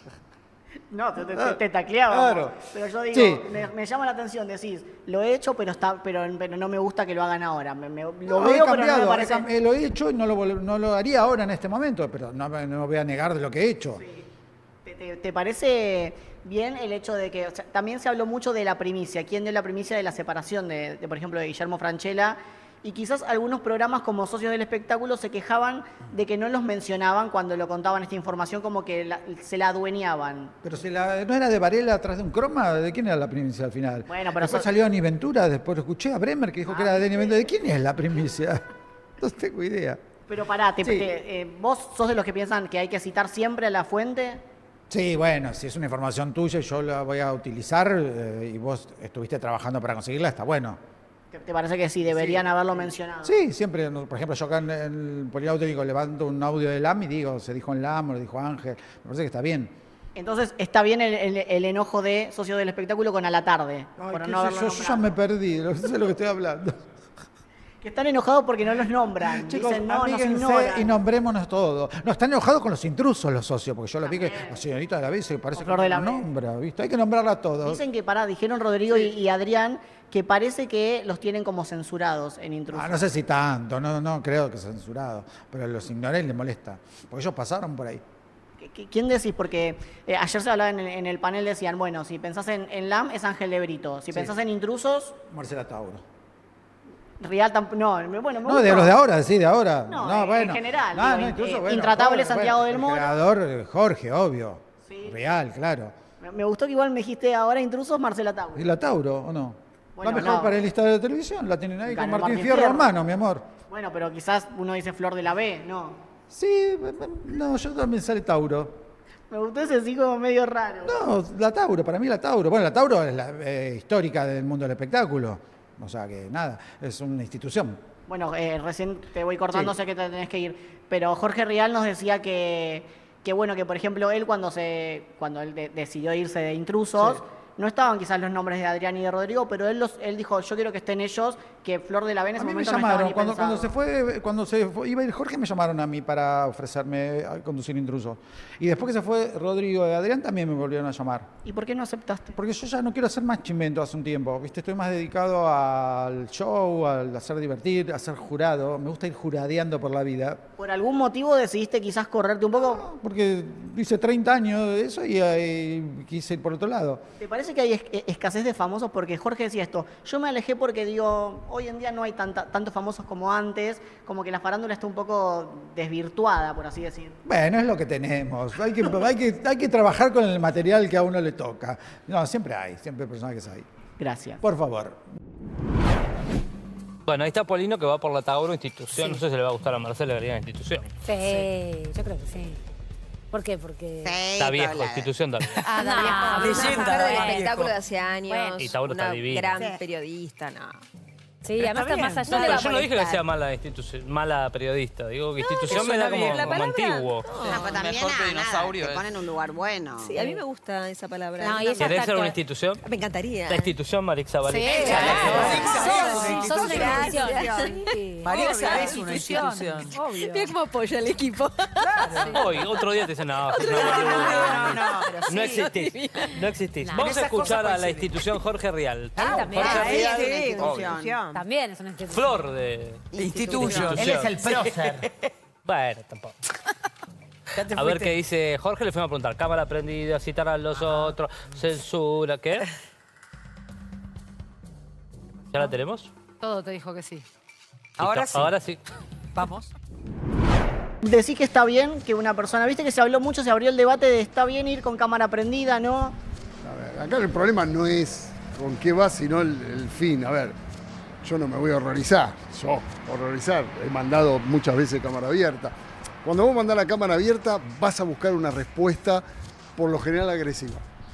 No, te, te, te- te tacleaba. Claro. Pero yo digo, Sí. me, me llama la atención, decís, lo he hecho, pero está, pero, pero no me gusta que lo hagan ahora. Me- me- lo No, he veo, pero no cambiado, me he parece... cam- eh, lo he hecho y no lo, vol- no lo haría ahora en este momento, pero no, me- no me voy a negar de lo que he hecho. ¿Te, te- te parece bien el hecho de que, o sea, también se habló mucho de la primicia, quién dio la primicia de la separación de, de, por ejemplo, de Guillermo Francella, y quizás algunos programas como Socios del Espectáculo se quejaban de que no los mencionaban cuando lo contaban esta información, como que la- se la adueñaban. Pero si la, no era de Varela atrás de un croma, ¿de quién era la primicia al final? Bueno, pero después so- salió Ani Ventura, después lo escuché a Bremer que dijo que era de Ani Ventura. ¿De quién es la primicia? No tengo idea. Pero pará, te- Sí. te- eh, ¿vos sos de los que piensan que hay que citar siempre a la fuente? Sí, bueno, si es una información tuya y yo la voy a utilizar eh, y vos estuviste trabajando para conseguirla, está bueno. ¿Te, te parece que sí, deberían haberlo mencionado? Sí, siempre, no, por ejemplo, yo acá en el Poliauto digo, levanto un audio de L A M y digo, se dijo en L A M, lo dijo Ángel, me parece que está bien. Entonces, está bien el, el- el enojo de Socios del Espectáculo con A la Tarde. Ay, por qué no sé haberlo yo, yo ya nombrado. me perdí, no sé de lo que estoy hablando. Que están enojados porque no los nombran. Chicos, Dicen, no, nos amíguense ignoran. y nombrémonos todos. No, están enojados con los intrusos los socios, porque yo lo vi que la señorita de la B se parece que Flor de la no B. nombra, ¿viste? Hay que nombrarla a todos. Dicen que, pará, dijeron Rodrigo y, y Adrián, que parece que los tienen como censurados en intrusos. Ah, no sé si tanto, no, no creo que censurado, pero los ignoré y les molesta, porque ellos pasaron por ahí. ¿Quién decís? Porque eh, ayer se hablaba en el, en el panel, decían, bueno, si pensás en, en Lam es Ángel de Brito, si Sí. pensás en intrusos, Marcela Tauro. Real tampoco, no, me- bueno, me No, de gustó. los de ahora, sí, de ahora. No, No, en bueno. general, No, digo, no, in- incluso, eh, bueno, Intratable Jorge, Santiago bueno, del Moro. El creador, eh, Jorge, obvio. Real, claro. Me, me gustó que igual me dijiste ahora intrusos, Marcela Tauro. ¿Y la Tauro o no? Bueno, la mejor no. panelista de televisión, la tienen ahí Ganó con Martín, Martín Fierro, Fierro. hermano, mi amor. Bueno, pero quizás uno dice Flor de la B, no. Sí, no, yo también sale Tauro. Me gustó ese sí como medio raro. No, la Tauro, para mí la Tauro. Bueno, la Tauro es la eh, histórica del mundo del espectáculo. O sea que nada, es una institución. Bueno, eh, recién te voy cortando, Sí. sé que te tenés que ir. Pero Jorge Rial nos decía que, que bueno, que por ejemplo él cuando se cuando él de- decidió irse de intrusos, Sí. no estaban quizás los nombres de Adrián y de Rodrigo, pero él los, él dijo, yo quiero que estén ellos, que Flor de la B en A ese mí me momento no llamaron, estaba ni cuando, pensado. cuando se fue, cuando se fue- iba a ir Jorge, me llamaron a mí para ofrecerme a conducir intrusos. Y después que se fue Rodrigo y Adrián, también me volvieron a llamar. ¿Y por qué no aceptaste? Porque yo ya no quiero hacer más chimento hace un tiempo, ¿viste? Estoy más dedicado al show, al hacer divertir, a ser jurado. Me gusta ir juradeando por la vida. ¿Por algún motivo decidiste quizás correrte un poco? Porque hice treinta años de eso y, eh, quise ir por otro lado. ¿Te parece que hay es- escasez de famosos? Porque Jorge decía esto, yo me alejé porque digo, hoy en día no hay tanta, tantos famosos como antes, como que la farándula está un poco desvirtuada, por así decir. Bueno, es lo que tenemos. Hay que, hay que, hay que trabajar con el material que a uno le toca. No, siempre hay, siempre hay personajes hay. Gracias. Por favor. Bueno, ahí está Polino que va por la Tauro institución. Sí. No sé si le va a gustar a Marcela que le digan institución. Sí, yo creo que sí. ¿Por qué? Porque... Está viejo, institución también. Ah, No, no, una leyenda, mujer del viejo. espectáculo de hace años, Bueno. Y Tauro está una divina. gran Sí. periodista, no. Sí, Pero además está está más bien. allá No, de pero la yo no dije que molestar. sea mala institución, mala periodista. Digo que institución me da como, la como palabra- antiguo. No, pero también mejor que nada, dinosaurio te es. ponen en un lugar bueno. Sí, a mí me gusta esa palabra. No, y esa ¿Querés está ser una que- institución? Me encantaría. La institución Marix Vale. Sí, claro. claro. Sos una Gracias. institución. Sí. Marisa Obvio, es una institución. Obvio. Mira cómo apoya al equipo. Hoy, otro día te dicen, no, no, No, no, pero no sí. existís. No existís. No, Vamos a esas escuchar cosas a la coinciden. institución Jorge Rial. Ah, también. Jorge Ah, él Rial, es una institución. También es una institución. flor de Institution. Él es el prócer. Bueno, tampoco. Ya te A ver fuiste. qué dice Jorge, le fuimos a preguntar. Cámara prendida, citar a los otros, censura, ¿qué? ¿Ya la tenemos? Todo te dijo que sí. Ahora Listo, sí. Ahora sí. Vamos. Decís que está bien que una persona, viste que se habló mucho, se abrió el debate de está bien ir con cámara prendida, ¿no? A ver, acá el problema no es con qué va, sino el, el fin. A ver, yo no me voy a horrorizar. Yo, horrorizar, he mandado muchas veces cámara abierta. Cuando vos mandás la cámara abierta, vas a buscar una respuesta por lo general agresiva.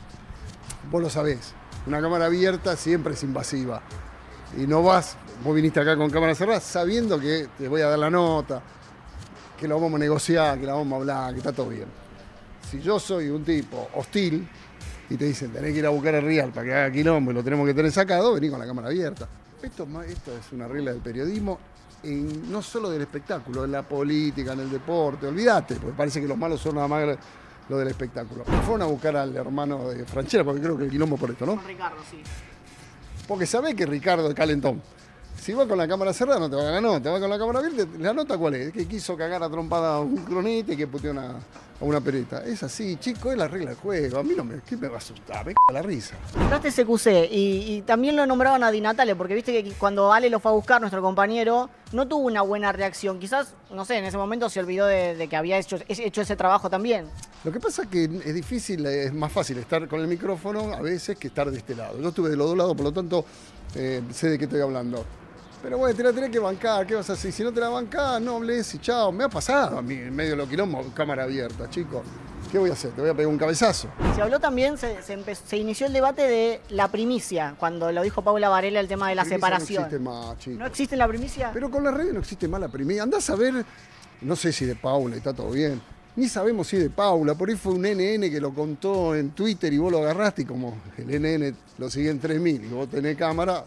Vos lo sabés. Una cámara abierta siempre es invasiva. Y no vas, vos viniste acá con cámara cerrada sabiendo que te voy a dar la nota, que la vamos a negociar, que la vamos a hablar, que está todo bien. Si yo soy un tipo hostil y te dicen tenés que ir a buscar el Rial para que haga quilombo y lo tenemos que tener sacado, vení con la cámara abierta. Esto, es más- esto es una regla del periodismo, en- no solo del espectáculo, en la política, en el deporte, olvídate, porque parece que los malos son nada más lo del espectáculo. Fueron a buscar al hermano de Franchella, porque creo que el quilombo por esto, ¿no? Con Ricardo, sí. Porque sabés que Ricardo es calentón. Si va con la cámara cerrada no te va a dar la nota, va con la cámara abierta, ¿la nota cuál es? Que quiso cagar a trompada a un cronista y que puteó una- a una periodista. Es así, chico, es la regla del juego. A mí no me, ¿qué me va a asustar? Me caga la risa. Entraste C Q C y, y también lo nombraban a Di Natale, porque viste que cuando Ale lo fue a buscar, nuestro compañero, no tuvo una buena reacción. Quizás, no sé, en ese momento se olvidó de, de que había hecho, hecho ese trabajo también. Lo que pasa es que es difícil, es más fácil estar con el micrófono a veces que estar de este lado. Yo estuve de los dos lados, por lo tanto, eh, sé de qué estoy hablando. Pero bueno, te la tenés que bancar, ¿qué vas a hacer? Si no te la bancás, no hables y chao. Me ha pasado a mí en medio de los quilombos, cámara abierta, chico. ¿Qué voy a hacer? Te voy a pegar un cabezazo. Se habló también, se, se empe- se inició el debate de la primicia, cuando lo dijo Paula Varela, el tema de la Primicia separación. No existe más, chico. ¿No existe la primicia? Pero con las redes no existe más la primicia. Andás a ver, no sé si de Paula, está todo bien. Ni sabemos si de Paula, por ahí fue un N N que lo contó en Twitter y vos lo agarraste y como el N N lo siguen tres mil y vos tenés cámara,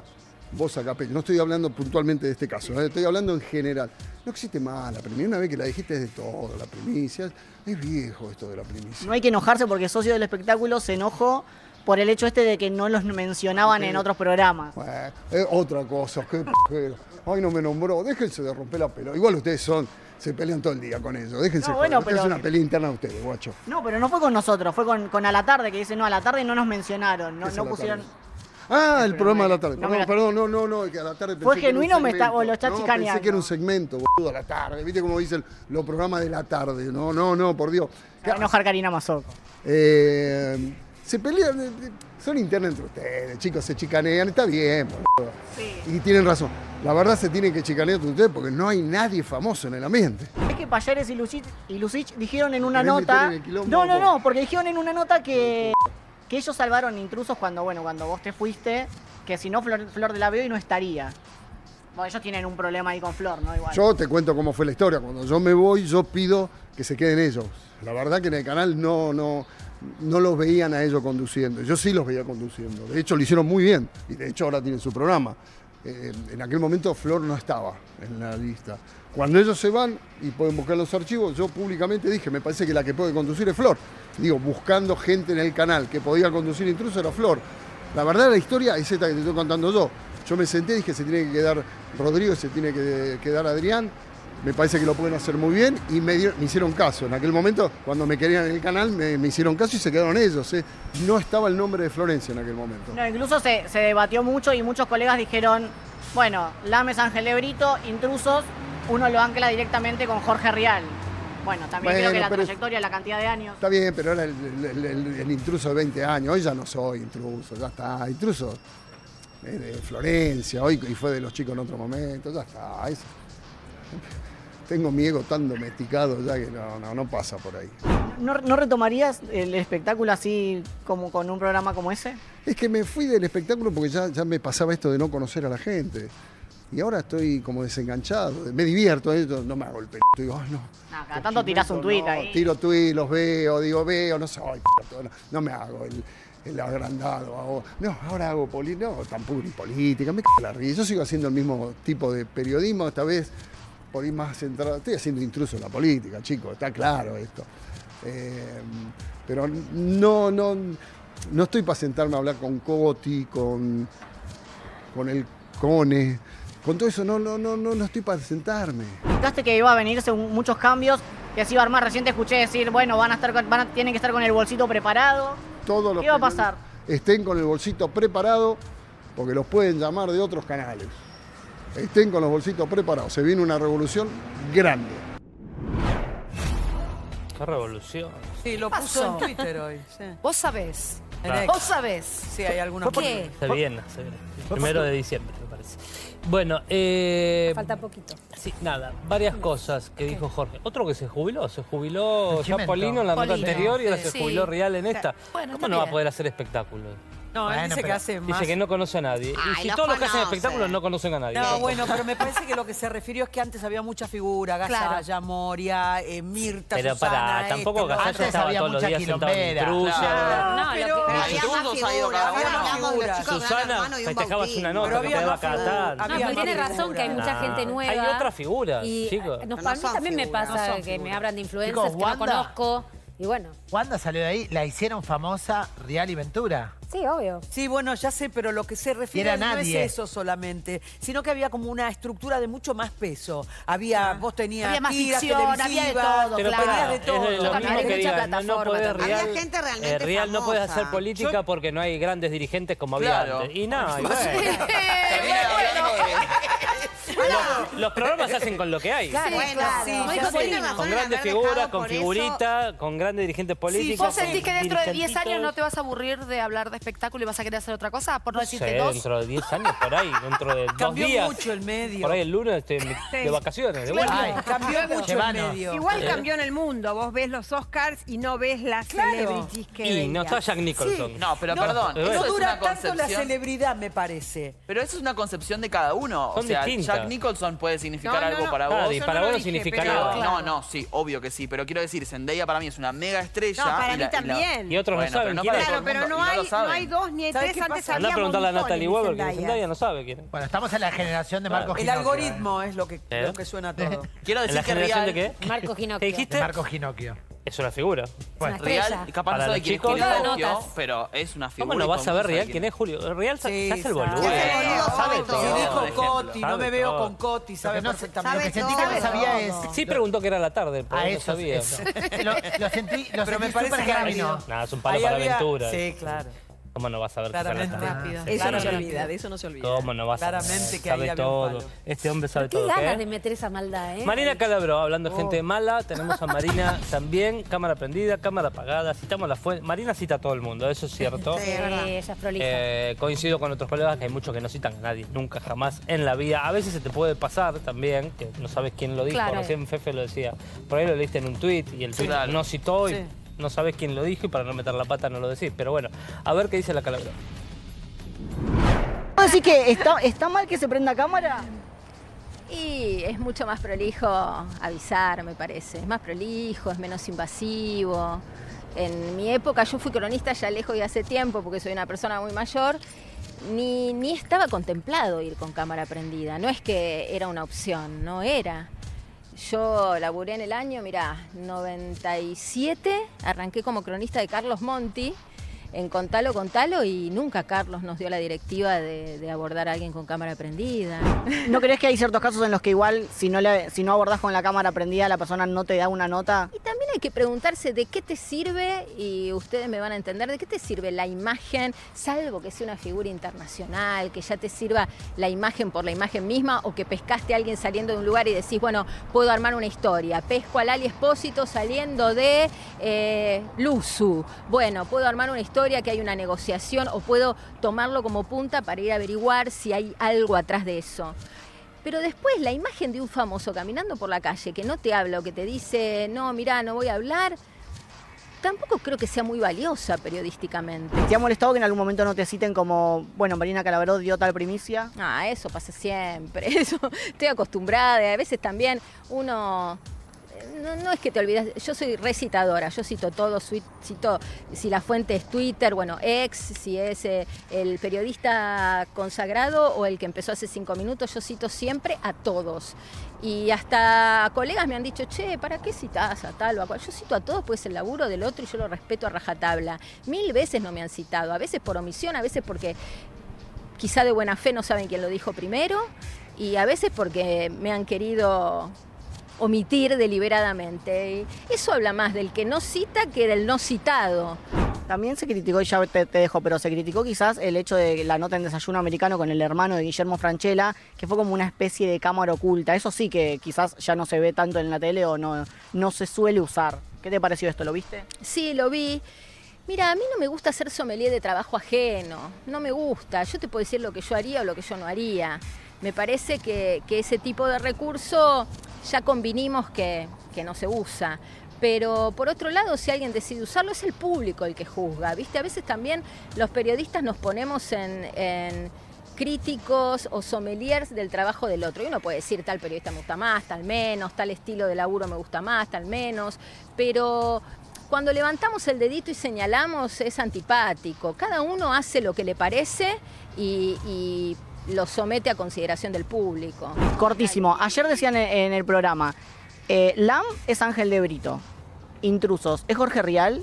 vos acá, no estoy hablando puntualmente de este caso, ¿eh? Estoy hablando en general. No existe más la primicia. Una vez que la dijiste es de todo, la primicia. Es viejo esto de la primicia. No hay que enojarse porque Socio del Espectáculo se enojó por el hecho este de que no los mencionaban en otros programas. Bueno, es otra cosa, qué pajero. Ay, no me nombró. Déjense de romper la pelota. Igual ustedes son, se pelean todo el día con ellos. Déjense No, joder. bueno, Déjense pero- una pelea interna a ustedes, guacho. No, pero no fue con nosotros, fue con, con A la Tarde, que dice, no, A la Tarde no nos mencionaron, no, ¿Qué es no A la pusieron... Ah, el programa de la tarde. no Perdón, me- perdón, no, no, no, que a la tarde pensé ¿Fue que era un genuino o me está- segmento. o lo está no, chicaneando? Pensé que era un segmento, boludo, a la tarde. ¿Viste cómo dicen los programas de la tarde? No, no, no, por Dios. Se va a enojar Karina Mazoco. Eh, se pelean, eh, son internos entre ustedes, chicos, se chicanean, está bien, boludo. Y tienen razón. La verdad se tienen que chicanear entre ustedes porque no hay nadie famoso en el ambiente. Es que Payares y Lucich, y Lucich dijeron en una ¿Querés nota... meter en el quilombo, No, no, vos? no, porque dijeron en una nota que, que ellos salvaron intrusos cuando, bueno, cuando vos te fuiste, que si no Flor, Flor de la Veo y no estaría. Bueno, ellos tienen un problema ahí con Flor, ¿no? Igual. Yo te cuento cómo fue la historia. Cuando yo me voy, yo pido que se queden ellos. La verdad que en el canal no, no, no los veían a ellos conduciendo. Yo sí los veía conduciendo. De hecho, lo hicieron muy bien. Y de hecho ahora tienen su programa. Eh, en aquel momento Flor no estaba en la lista. Cuando ellos se van y pueden buscar los archivos, yo públicamente dije, me parece que la que puede conducir es Flor. Digo, buscando gente en el canal que podía conducir intruso era Flor. La verdad la historia es esta que te estoy contando yo. Yo me senté y dije, se tiene que quedar Rodrigo, se tiene que quedar Adrián. Me parece que lo pueden hacer muy bien y me, dio- me hicieron caso. En aquel momento, cuando me querían en el canal, me, me hicieron caso y se quedaron ellos. ¿eh? No estaba el nombre de Florencia en aquel momento. No, incluso se, se debatió mucho y muchos colegas dijeron, bueno, Lames, Ángel Brito, intrusos, uno lo ancla directamente con Jorge Rial. Bueno, también Bueno, creo que la pero- trayectoria, la cantidad de años... Está bien, pero era el, el- el- el intruso de veinte años. Hoy ya no soy intruso, ya está. Intruso es de Florencia, hoy y fue de los chicos en otro momento, ya está. Es- tengo mi ego tan domesticado ya que no, no, no pasa por ahí. ¿No, no retomarías el espectáculo así como con un programa como ese? Es que me fui del espectáculo porque ya, ya me pasaba esto de no conocer a la gente. Y ahora estoy como desenganchado. Me divierto, ¿eh? No me hago el pedo. Digo, ay, no. No, cada tanto tirás un tuit no, ahí. Tiro tuit, los veo, digo, veo, no soy p***, no, no me hago el, el agrandado. Hago, no, ahora hago política, no, tampoco ni política, me cago en la risa. Yo sigo haciendo el mismo tipo de periodismo, esta vez por ir más centrado. Estoy haciendo intruso en la política, chicos, está claro esto. Eh, pero no, no, no estoy para sentarme a hablar con Coti, con, con el Cone. Con todo eso no, no, no, no, no estoy para sentarme. Explicaste que iba a venirse un- muchos cambios, que se iba a armar. Recién te escuché decir, bueno, van a estar, con- van a, tienen que estar con el bolsito preparado. Todos los ¿Qué va a periodistas pasar? Estén con el bolsito preparado, porque los pueden llamar de otros canales. Estén con los bolsitos preparados. Se viene una revolución grande. Qué revolución. Sí, lo puso en Twitter hoy. sí. Vos sabés. En X. Vos sabés. Sí, hay algunos. ¿Qué? Se viene, se viene. Primero de diciembre, me parece. Bueno, eh... Falta poquito. Sí, nada, varias cosas que dijo Jorge. Otro que se jubiló, se jubiló ya Chimento. Polino en la nota Polino, anterior y ahora sí. se jubiló Real en esta. Bueno, ¿Cómo está no va a bien. poder hacer espectáculos? No, él Bueno, dice que pero- hace más. Dice que no conoce a nadie. Ay, y si los todos los que hacen conoce. espectáculos no conocen a nadie. No, bueno, pero me parece que lo que se refirió es que antes había mucha figura, Gasalla, Claro. Moria, eh, Pero Mirta, Susana, para, tampoco este, Gasalla Antes estaba había todos los mucha días sentado en quilombera. intruso. No, No, pero, lo que- Pero había más Intrusos ha ido figuras, cada ahora uno. hablamos de los chicos de Gran Susana Hermano y un festejabas bautismo. una nota Pero que había te va a más figuras. catar. No, Había pero más tiene razón figuras. que hay mucha Nah, gente nueva. hay otras figuras, y chicos. eh, nos- No a mí son también me figuras, pasa no son que me figuras. hablan de influencers Chicos, que no Wanda- conozco. Y bueno, Wanda salió de ahí, la hicieron famosa Real y Ventura. sí, obvio. Sí, bueno, ya sé, pero lo que se refiere Era no nadie. es eso solamente, sino que había como una estructura de mucho más peso. Había, vos tenías Había más tiras ficción, había de televisivas, todo, Pero claro. pará, tenías de es todo. de lo También mismo hay que mucha digan, no, no plataforma podés también. Real, Había gente realmente eh, Real no puede famosa. hacer política porque no hay grandes dirigentes como había Claro. antes. Y no, y bueno. Termina hablando de... Los, los programas se hacen con lo que hay. Claro, Bueno, claro. sí, Como ya dijo sé. Polino. razón Con en grandes haber figuras, dejado con por eso. figuritas, con grandes dirigentes políticos. ¿Vos sentís que dentro de diez años no te vas vas a aburrir de hablar de espectáculo y vas a querer hacer otra cosa? Por no decirte Sí, dos. dentro de diez años, por ahí, dentro de dos Cambió días. mucho el medio. Por ahí el lunes estoy en mi- de vacaciones, de vuelta. Ay, Cambió mucho el Llevanos. medio. Igual Eh. cambió en el mundo. Vos ves los Oscars y no ves las Claro. celebrities que Y no veías. está Jack Nicholson. No, pero No, perdón, no eso No es dura una tanto la concepción... celebridad, me parece. Pero eso es una concepción de cada uno. Son o sea, distintas. Jack Jack Nicholson puede significar No, no, algo no. para Claro, vos. y para vos no significa nada. No, no, no, sí, obvio que sí. Pero quiero decir, Zendaya para mí es una mega estrella. No, para y mí la- y la- también. Y otros Bueno, no saben pero no quién para es. todo el Pero mundo, no y hay, lo no saben. hay dos ni ¿Sabes tres, qué antes pasa? Andá había a preguntarle a montones Natalie de Weber, que Zendayas. Zendaya no sabe quién es. Bueno, estamos en la generación de Marco El Ginocchio. algoritmo es lo que, ¿Eh? lo que suena todo. Quiero ¿En decir la que generación Real... de qué? Marco ¿Qué Ginocchio. dijiste? De Marco Ginocchio. Es una figura. Bueno, Real, capaz Para no sabe los quién es chicos- quién Todas escogió, notas. pero es una figura. ¿Cómo no y vas todo a el ver mundo Real sabe quién es Julio? Real sa- Sí, se hace el sabe. boludo. Sabe Sabe todo. todo. Si dijo por ejemplo. Coti, no Sabe me veo todo. con Coti, sabe Lo que no- perfectamente. lo que sentí todo. que no sabía es... Sí preguntó que era la tarde, pero A no eso, sabía. eso. Lo, lo sentí, lo Pero me sentí parece súper genuino. rápido. Nada, es un palo Ahí para había- aventura. Sí, claro. ¿Cómo no vas a ver que fue la Claramente. tarde? Rápido. Eso no se Claramente. olvida, de eso no se olvida. ¿Cómo no vas a ver? Claramente que ahí Sabe había un todo. palo. Este hombre sabe Qué todo. ganas ¿qué? de meter esa maldad, ¿eh? Marina Calabró, hablando de Oh. gente mala, tenemos a Marina también, cámara prendida, cámara apagada, citamos la fuente. Marina cita a todo el mundo, eso es cierto. Sí, ella es prolija. Eh, coincido con otros colegas que hay muchos que no citan a nadie, nunca, jamás en la vida. A veces se te puede pasar también, que no sabes quién lo dijo, Claro. recién Fefe lo decía. Por ahí lo leíste en un tuit y el tuit Claro. no citó y Sí. no sabes quién lo dijo y para no meter la pata no lo decís. Pero bueno, a ver qué dice la Calabró. ¿Puedo decir que está, está mal que se prenda cámara? Y es mucho más prolijo avisar, me parece. Es más prolijo, es menos invasivo. En mi época, yo fui cronista ya lejos y hace tiempo, porque soy una persona muy mayor, ni, ni estaba contemplado ir con cámara prendida. No es que era una opción, no era. Yo laburé en el año, mirá, noventa y siete, arranqué como cronista de Carlos Monti, en Contalo, Contalo, y nunca Carlos nos dio la directiva de, de abordar a alguien con cámara prendida. ¿No crees que hay ciertos casos en los que igual si no, le, si no abordás con la cámara prendida la persona no te da una nota? Y también hay que preguntarse de qué te sirve, y ustedes me van a entender, de qué te sirve la imagen, salvo que sea una figura internacional, que ya te sirva la imagen por la imagen misma, o que pescaste a alguien saliendo de un lugar y decís, bueno, puedo armar una historia. Pesco a Lali Espósito saliendo de eh, Luzu. Bueno, puedo armar una historia que hay una negociación, o puedo tomarlo como punta para ir a averiguar si hay algo atrás de eso. Pero después la imagen de un famoso caminando por la calle que no te habla o que te dice, no, mirá, no voy a hablar, tampoco creo que sea muy valiosa periodísticamente. ¿Te ha molestado que en algún momento no te citen como, bueno, Marina Calabró dio tal primicia? Ah, eso pasa siempre, eso estoy acostumbrada, y a veces también uno... No, no es que te olvidas, yo soy recitadora, yo cito todo, cito si la fuente es Twitter, bueno, ex, si es eh, el periodista consagrado o el que empezó hace cinco minutos, yo cito siempre a todos. Y hasta colegas me han dicho, che, ¿para qué citás a tal o a cual? Yo cito a todos, pues es el laburo del otro y yo lo respeto a rajatabla. Mil veces no me han citado, a veces por omisión, a veces porque quizá de buena fe no saben quién lo dijo primero, y a veces porque me han querido omitir deliberadamente. Y eso habla más del que no cita que del no citado. También se criticó, y ya te, te dejo, pero se criticó quizás el hecho de la nota en Desayuno Americano con el hermano de Guillermo Francella, que fue como una especie de cámara oculta. Eso sí que quizás ya no se ve tanto en la tele o no, no se suele usar. ¿Qué te pareció esto? ¿Lo viste? Sí, lo vi. Mira, a mí no me gusta ser sommelier de trabajo ajeno. No me gusta. Yo te puedo decir lo que yo haría o lo que yo no haría. Me parece que, que ese tipo de recurso ya convinimos que, que no se usa. Pero por otro lado, si alguien decide usarlo, es el público el que juzga, ¿viste? A veces también los periodistas nos ponemos en, en críticos o sommeliers del trabajo del otro. Y uno puede decir, tal periodista me gusta más, tal menos, tal estilo de laburo me gusta más, tal menos, pero cuando levantamos el dedito y señalamos es antipático. Cada uno hace lo que le parece y... y lo somete a consideración del público. Cortísimo. Ayer decían en, en el programa, eh, Lam es Ángel de Brito, Intrusos es Jorge Rial.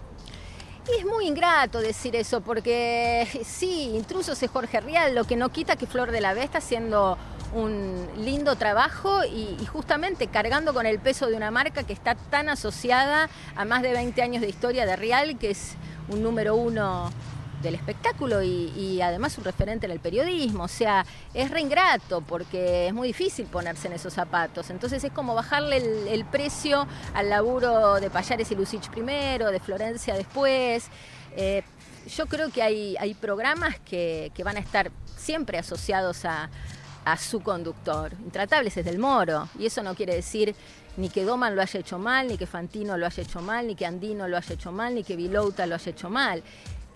Y es muy ingrato decir eso, porque sí, Intrusos es Jorge Rial, lo que no quita que Flor de la B está haciendo un lindo trabajo y, y justamente cargando con el peso de una marca que está tan asociada a más de veinte años de historia de Rial, que es un número uno del espectáculo y, y además un referente en el periodismo. O sea, es re ingrato porque es muy difícil ponerse en esos zapatos. Entonces es como bajarle el, el precio al laburo de Payares y Lucich primero, de Florencia después. Eh, yo creo que hay, hay programas que, que van a estar siempre asociados a, a su conductor. Intratables es del Moro, y eso no quiere decir ni que Doman lo haya hecho mal, ni que Fantino lo haya hecho mal, ni que Andino lo haya hecho mal, ni que Vilouta lo haya hecho mal.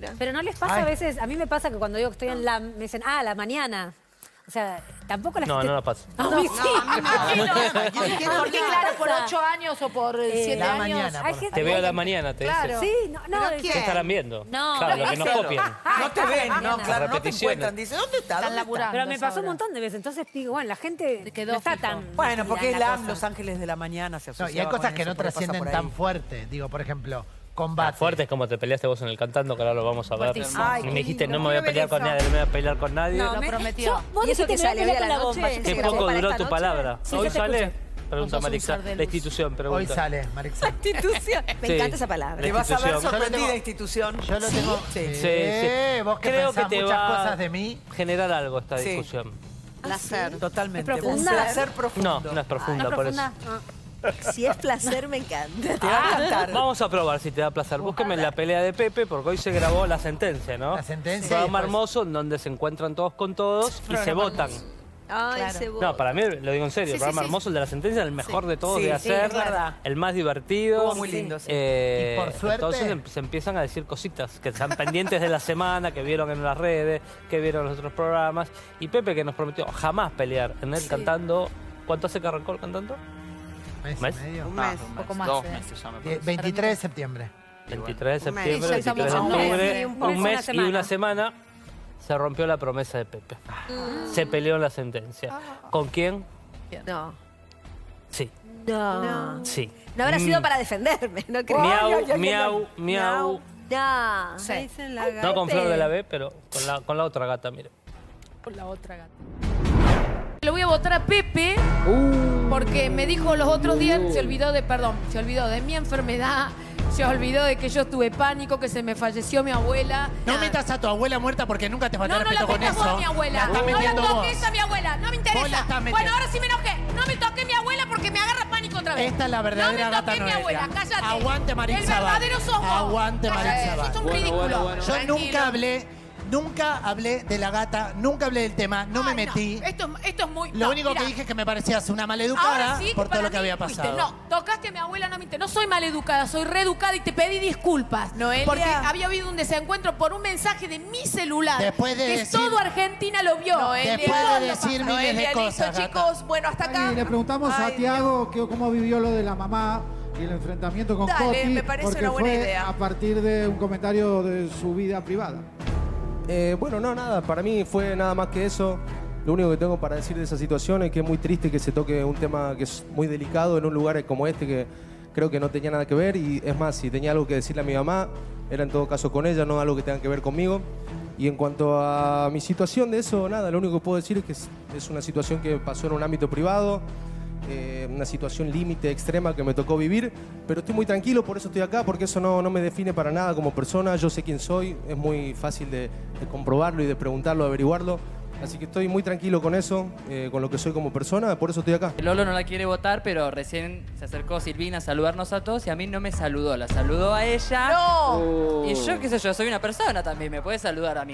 era. Pero no les pasa Ay. a veces, a mí me pasa que cuando digo que estoy en la, me dicen, ah, la mañana. O sea, tampoco la No, gente... no nos pasa. A mí sí. ¿Por qué, claro, por ocho años o por eh, siete la años? mañana, Hay por- gente- Te veo a la mañana, te Claro. dicen. Sí, no, no. ¿Qué estarán viendo? No, Claro, lo que eso nos no. copian. No te ven, no, Mañana. claro, no te Repeticiones. encuentran. Dice, ¿dónde está? Están ¿Dónde está? laburando. Pero me pasó un ahora. montón de veces. Entonces digo, bueno, la gente Quedó no está fijo. tan... Bueno, porque metida es en la cosa. Los Ángeles de la Mañana se No, asociaba y hay cosas con que eso, no porque pasa trascienden por ahí. tan fuerte. Digo, por ejemplo, Combate. Fuerte es como te peleaste vos en el Cantando, que ahora lo vamos a ver. Fuertísimo. Ay, y me dijiste, no me voy a pelear con eso. nadie, no me voy a pelear con nadie. No, lo prometió. Vos ¿Y eso dijiste que que me sale voy a hoy a pelear la con la noche? bomba. Qué ¿Se poco grabó duró para tu esta palabra. noche? Sí, ¿Hoy yo te sale? escuché. Pregunta Vos sos un Marixa. ser de La luz. institución, pregunta. Hoy sale, Marixa. Institución. Me Sí. encanta esa palabra. La Te vas a ver institución. sorprendida, institución. Yo lo tengo. Sí. Sí, sí. Eh, vos que Creo que pensás te muchas va cosas de mí. a generar algo esta Sí. discusión. Placer. Totalmente. ¿Es profunda? Un placer profundo. No, no es profunda, ¿No por eso. profunda? Si es placer, me encanta. Te va a encantar. Vamos a probar si te da placer. Búsqueme la pelea de Pepe, porque hoy se grabó la sentencia, ¿no? La sentencia. Un programa y después- hermoso en donde se encuentran todos con todos y se votan. Ay, Claro. se No, para mí, lo digo en serio, Sí, el programa sí, sí. hermoso, el de la sentencia, el mejor de todos Sí, de sí, hacer, es verdad. el más divertido. Estuvo muy lindo, sí. Eh, Y por suerte- Entonces em- se empiezan a decir cositas que están pendientes de la semana, que vieron en las redes, que vieron en los otros programas. Y Pepe que nos prometió jamás pelear en él cantando. ¿Cuánto hace que arrancó el cantando? Mes y ¿Mes? medio. Un Ah, mes. un poco mes, más, Dos eh. meses ya me Die- parece. veintitrés de septiembre. veintitrés de Un mes. septiembre, Ya veintitrés de estamos a un mes, octubre, sí, un un mes, una mes y semana. una semana se rompió la promesa de Pepe. Se peleó en la sentencia. ¿Con quién? No. Sí, No. sí. No habrá Mm. sido para defenderme, no creo. Miau, Ay, ay, ay, ay, miau, ay. miau. No. Sí. Dicen la No con Pepe. Flor de la B, pero con la, con la otra gata, mire. Con la otra gata. Le voy a votar a Pepe Uh. porque me dijo los otros días, se olvidó de, perdón, se olvidó de mi enfermedad, se olvidó de que yo tuve pánico, que se me falleció mi abuela. No Nada. metas a tu abuela muerta porque nunca te faltó No, no la respeto con metas eso. vos a mi abuela. La estás No la metiendo vos. toques a mi abuela. No me interesa. Vos la estás Bueno, metiendo. ahora sí me enojé. No me toques mi abuela porque me agarra pánico otra vez. Esta es la verdadera no me gata toques mi Noelia. abuela. Cállate. Aguante, Maritza El Bal. verdadero sos vos. Aguante, Cállate, Maritza Bal. sos un Bueno, ridículo. bueno, bueno. Yo Tranquilo. nunca hablé, nunca hablé de la gata, nunca hablé del tema, no me Ay, metí. Esto, es- esto es muy... Lo no, único mirá. que dije es que me parecías una maleducada Ahora sí, por todo para lo que mí había fuiste. pasado. No, tocaste a mi abuela, no me inter- No soy maleducada, soy reeducada y te pedí disculpas. Noelia. Porque había habido un desencuentro por un mensaje de mi celular. Después de que decir- todo Argentina lo vio. Noelia. Después Todo de lo decir pasó. miles de Noelia, cosas, listo, gata. chicos. Bueno, hasta acá. Y le preguntamos Ay, a Tiago que- cómo vivió lo de la mamá y el enfrentamiento con Dale, Coti, me parece porque una buena fue idea. a partir de un comentario de su vida privada. Eh, bueno, no, nada, para mí fue nada más que eso. Lo único que tengo para decir de esa situación es que es muy triste que se toque un tema que es muy delicado en un lugar como este que creo que no tenía nada que ver y es más, si tenía algo que decirle a mi mamá, era en todo caso con ella, no algo que tenga que ver conmigo. Y en cuanto a mi situación de eso, nada, lo único que puedo decir es que es, es una situación que pasó en un ámbito privado, eh, una situación límite extrema que me tocó vivir, pero estoy muy tranquilo, por eso estoy acá, porque eso no, no me define para nada como persona, yo sé quién soy, es muy fácil de, de comprobarlo y de preguntarlo, de averiguarlo, así que estoy muy tranquilo con eso, eh, con lo que soy como persona, por eso estoy acá. Lolo no la quiere votar, pero recién se acercó Silvina a saludarnos a todos y a mí no me saludó, la saludó a ella. ¡No! Y yo, qué sé yo, soy una persona también, me puede saludar a mí.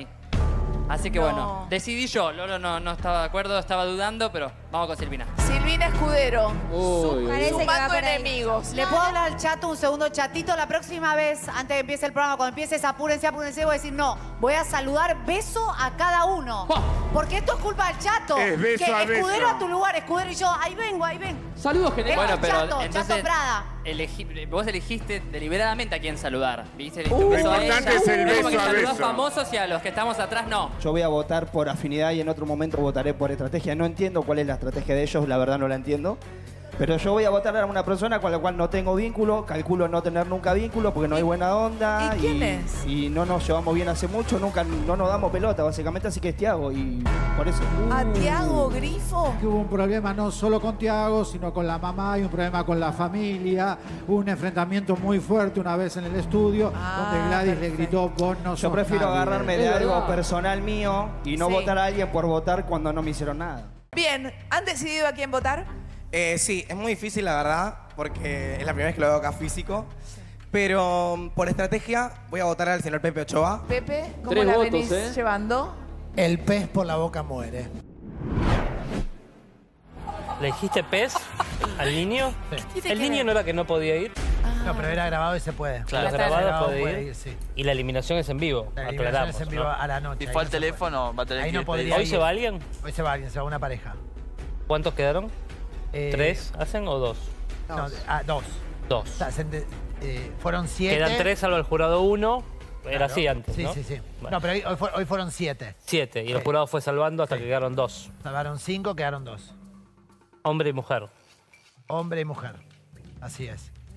Así que No. bueno, decidí yo. Lolo no, no estaba de acuerdo, estaba dudando, pero vamos con Silvina. Silvina Escudero. Uy. Parece que va Sumando por ahí. enemigos. ¿Le puedo hablar al chato un segundo, chatito? La próxima vez, antes de que empiece el programa, cuando empieces, apúrense, apúrense, voy a decir, no, voy a saludar beso a cada uno. Porque esto es culpa del chato. Es beso que a beso. Escudero a tu lugar, Escudero y yo, ahí vengo, ahí vengo. Saludos generales. Vengo, Bueno, pero chato, entonces chato Prada. elegí- vos elegiste deliberadamente a quién saludar. ¿Viste? Le diste Uh, un beso lo a ella. importante es el como beso que a saludó beso. famosos y a los que estamos atrás no. Yo voy a votar por afinidad y en otro momento votaré por estrategia. No entiendo cuál es la estrategia de ellos, la verdad no la entiendo. Pero yo voy a votar a una persona con la cual no tengo vínculo, calculo no tener nunca vínculo porque no hay buena onda. ¿Y quién es? Y no nos llevamos bien hace mucho, nunca no nos damos pelota básicamente, así que es Tiago y por eso. ¿A Tiago Grifo? Que hubo un problema no solo con Tiago, sino con la mamá y un problema con la familia. Hubo un enfrentamiento muy fuerte una vez en el estudio, Ah, donde Gladys perfecto. le gritó, vos no sos Yo prefiero nadie". agarrarme de Es algo verdad. personal mío y no Sí. votar a alguien por votar cuando no me hicieron nada. Bien, ¿han decidido a quién votar? Eh, sí, es muy difícil la verdad, porque es la primera vez que lo veo acá físico. Pero um, por estrategia voy a votar al señor Pepe Ochoa. Pepe, ¿cómo Tres la votos, venís ¿eh? llevando? El pez por la boca muere. ¿Le dijiste pez al niño? tiene ¿El que niño ver? no era que no podía ir? No, pero era grabado y se puede. Claro, Está grabado grabado, puede puede ir. ir, sí. Y la eliminación es en vivo, La eliminación aclaramos. es en vivo ¿no? a la noche. Si ahí fue no al se puede. teléfono, va a tener Ahí que no ir podría ¿Hoy ir. se va alguien? Hoy se va alguien, se va una pareja. ¿Cuántos quedaron? Eh, ¿Tres hacen o dos? No, ah, dos. Dos. O sea, se ente- eh, fueron siete. Quedan tres, salvo el jurado uno. Era Claro. así antes, Sí, ¿no? sí, sí. Bueno. No, pero hoy, hoy fue- hoy fueron siete. Siete. Y el jurado fue salvando hasta que quedaron dos. Salvaron cinco, quedaron dos. Hombre y mujer. Hombre y mujer. Así es.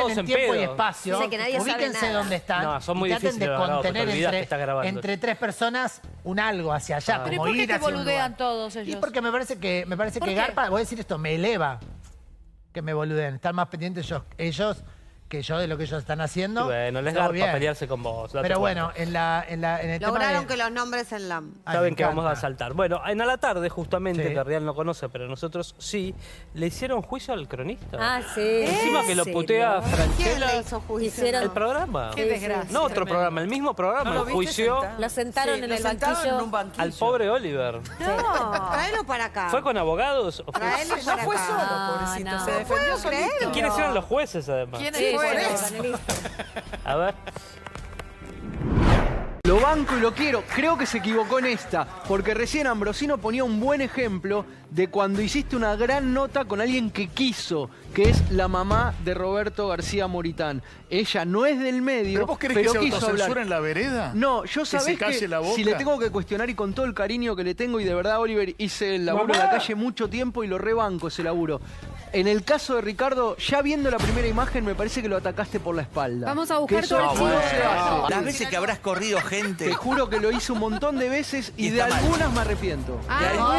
todos en en tiempo y pedo. espacio. Dice que nadie sabe Ubíquense nada. donde están. No, son muy y traten difíciles, de la verdad, contener te olvidás que entre, estás grabando. entre tres personas un algo hacia allá. Ah. Pero ¿y como por qué ir te hacia un boludean lugar. todos Y ellos? porque me parece que, me parece ¿Por que qué? Garpa, voy a decir esto, me eleva que me boludeen. Están más pendientes ellos, ellos que yo de lo que ellos están haciendo. Y bueno, les todo garpa bien. pelearse con vos. date Pero cuenta. bueno, en, la, en, la, en el Lograron tema que los nombres en la... Ay, Saben me que vamos a encanta. saltar. Bueno, en A la Tarde, justamente, Sí. que Real no conoce, pero nosotros sí, le hicieron juicio al cronista. Ah, sí. Encima que lo ¿En putea serio? Franchella. ¿Quién le hizo juicio? Hicieron- El programa. Qué desgracia. No otro programa, el mismo programa, ¿No lo lo viste juició sentado? Lo sentaron Sí, en lo el sentaron banquillo. en un banquillo. al pobre Oliver. No, tráelo para acá. ¿Fue con abogados? o fue- Traelo No para fue acá. solo, No, pobrecito. no. Se No defendió puedo solito. creerlo. ¿Quiénes eran los jueces, además? ¿Quiénes Sí, fueron? bueno, panelistas. A ver. Lo banco y lo quiero. Creo que se equivocó en esta, porque recién Ambrosino ponía un buen ejemplo de cuando hiciste una gran nota con alguien que quiso, que es la mamá de Roberto García Moritán. Ella no es del medio, ¿Pero vos querés pero que se quiso autocensura hablar. en la vereda? No, yo ¿Que se sabés calle que la boca? si le tengo que cuestionar y con todo el cariño que le tengo, y de verdad, Oliver, hice el laburo ¡Mamá! en la calle mucho tiempo y lo rebanco ese laburo. En el caso de Ricardo, ya viendo la primera imagen, me parece que lo atacaste por la espalda. Vamos a Que buscar eso todo el no chivo. se hace. Las veces que habrás corrido gente. Te juro que lo hice un montón de veces y, Y de está mal. algunas me arrepiento. Ah, de algunas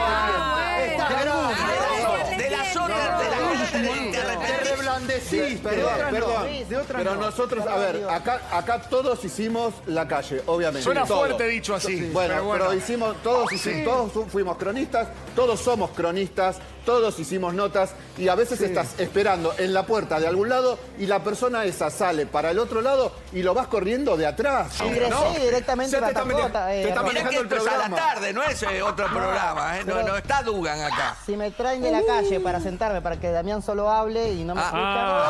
me arrepiento. De algunas. De las otras te la Te reblandeciste. Perdón, perdón. de otras Pero no. nosotros, a ver, acá, acá todos hicimos la calle, obviamente. Suena Todos. fuerte dicho así, Sí. Bueno, pero pero, bueno. hicimos, todos, hicimos, Sí. todos fu- fuimos cronistas, todos somos cronistas, todos hicimos notas y a veces estás esperando en la puerta de algún lado y la persona esa sale para el otro lado y lo vas corriendo de atrás. Ingresé directamente Ya a la te está meti- tacota, te eh, está Mirá Mirá que manejando el esto es a la programa. tarde, no es eh, otro programa, ¿eh? No, pero- no está Dugan acá. Si me traen de la calle para sentarme, para que Damián solo hable y no me escucha.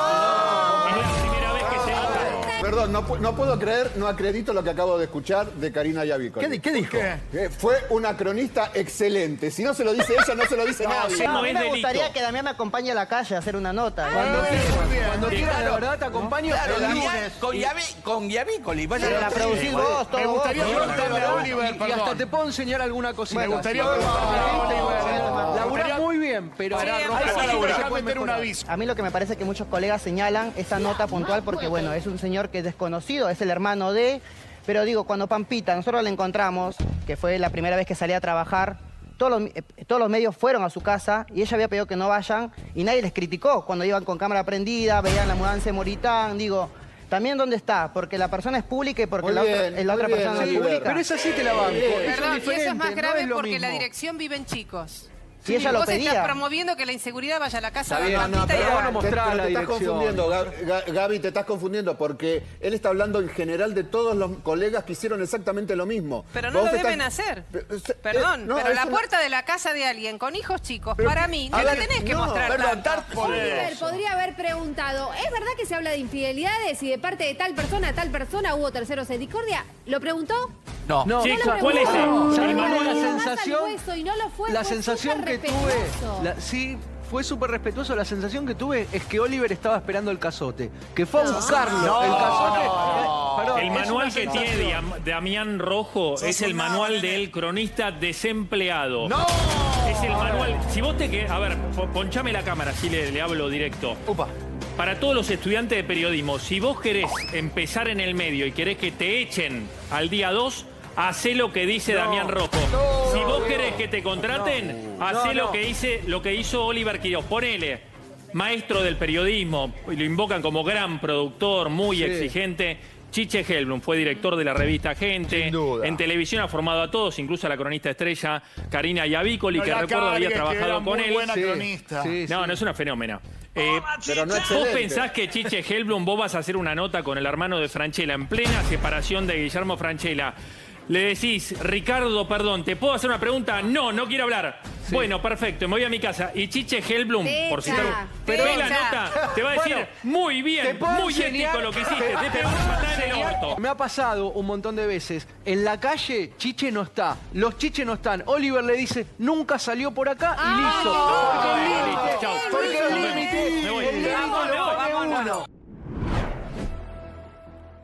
Ah. Es la primera vez que se nota. Perdón, no, pu- no puedo creer, no acredito lo que acabo de escuchar de Karina Yavícoli. ¿Qué di- qué dijo? Eh, Fue una cronista excelente. Si no se lo dice ella, no se lo dice nadie. No, a mí es me delito. gustaría que Damián me acompañe a la calle a hacer una nota. Cuando ¿eh? quieras, cuando quieras, de Claro. verdad, te acompaño Claro, el Damián, lunes. con Yavi- con Yavícoli. vaya Pero a la la producís vos, todo Me vos. gustaría ¿no? preguntarle a Oliver, Y, y hasta perdón. te puedo enseñar alguna cosita. Me gustaría Sí. preguntarle a Oliver. Laburás muy bien, pero Sí, ahora hay rompe que la laburar. fibra, Dejar puede meter un mejorar. aviso. A mí lo que me parece que muchos colegas señalan esa nota puntual porque, bueno, es un señor que es desconocido, es el hermano de... Pero digo, cuando Pampita, nosotros la encontramos, que fue la primera vez que salía a trabajar, todos los, eh, todos los medios fueron a su casa y ella había pedido que no vayan y nadie les criticó cuando iban con cámara prendida, veían la mudanza de Moritán, digo... También dónde está, porque la persona es pública y porque Muy la otra, bien, la otra muy bien, persona no es sí, pública. Pero esa sí te la banco. Eso Perdón, es y eso es diferente, más no grave es lo porque la mismo. dirección vive en chicos. Si ella lo Vos pedía. estás promoviendo que la inseguridad vaya a la casa de No, no, Pampita y pero a- vos no mostrás Te- la te estás dirección. confundiendo, Ga- Ga- Gaby, te estás confundiendo porque él está hablando en general de todos los colegas que hicieron exactamente lo mismo. Pero no Vos lo estás- deben hacer. Pero, eh, Perdón, no, pero es la una- puerta de la casa de alguien con hijos chicos, Pero- para mí, a no la ver, tenés que no, mostrar perdón, tanto. Oliver podría haber preguntado, ¿es verdad que se habla de infidelidades y de parte de tal persona a tal persona hubo terceros en discordia? ¿Lo preguntó? No. No, Chicos, lo ¿cuál es el, preguntó. el ¿Sabés manual? cuál es la Iba más al sensación? hueso y no lo fue, La fue sensación súper que tuve, respetuoso. la- sí, fue súper respetuoso. La sensación que tuve es que Oliver estaba esperando el cazote, que fue a buscarlo. No, el cazote. no. Perdón, El es manual una que sensación. tiene Diam- Damián Rojo es el manual del cronista desempleado. ¡No! Es el manual. Si vos te que. A ver, po- ponchame la cámara, así le, le hablo directo. Upa. Para todos los estudiantes de periodismo, si vos querés empezar en el medio y querés que te echen al día dos, hacé lo que dice No. Damián Rojo. No, si vos no, querés que te contraten, no. hacé No, lo no. que hice, lo que hizo Oliver Quiroz. Ponele, maestro del periodismo, y lo invocan como gran productor, muy Sí. exigente. Chiche Helblum fue director de la revista Gente. Sin duda. En televisión ha formado a todos, incluso a la cronista estrella Karina Yavícoli, No que la recuerdo había cargues, que trabajado era con muy él. buena Sí, cronista. sí, No, sí. no es una fenómena. Eh, Pero no ¿Vos excelente. pensás que Chiche Helblum, vos vas a hacer una nota con el hermano de Franchella en plena separación de Guillermo Franchella? Le decís, Ricardo, perdón, ¿te puedo hacer una pregunta? No, no quiero hablar. Bueno, perfecto, me voy a mi casa. Y Chiche Helblum, por Techa, citar, pero ve la techa. nota, te va a decir, Bueno, muy Te bien, puedo muy enseñar- ético lo que hiciste. te- Te te pegó una puedo patada en el enseñar- orto. Me ha pasado un montón de veces. En la calle, Chiche no está. Los Chiche no están. Oliver le dice, nunca salió por acá y listo. Porque el Listo, límite- chau. Porque el Nos vemos. límite- Me voy. el límite Vamos, lo me voy, pone vamos, uno.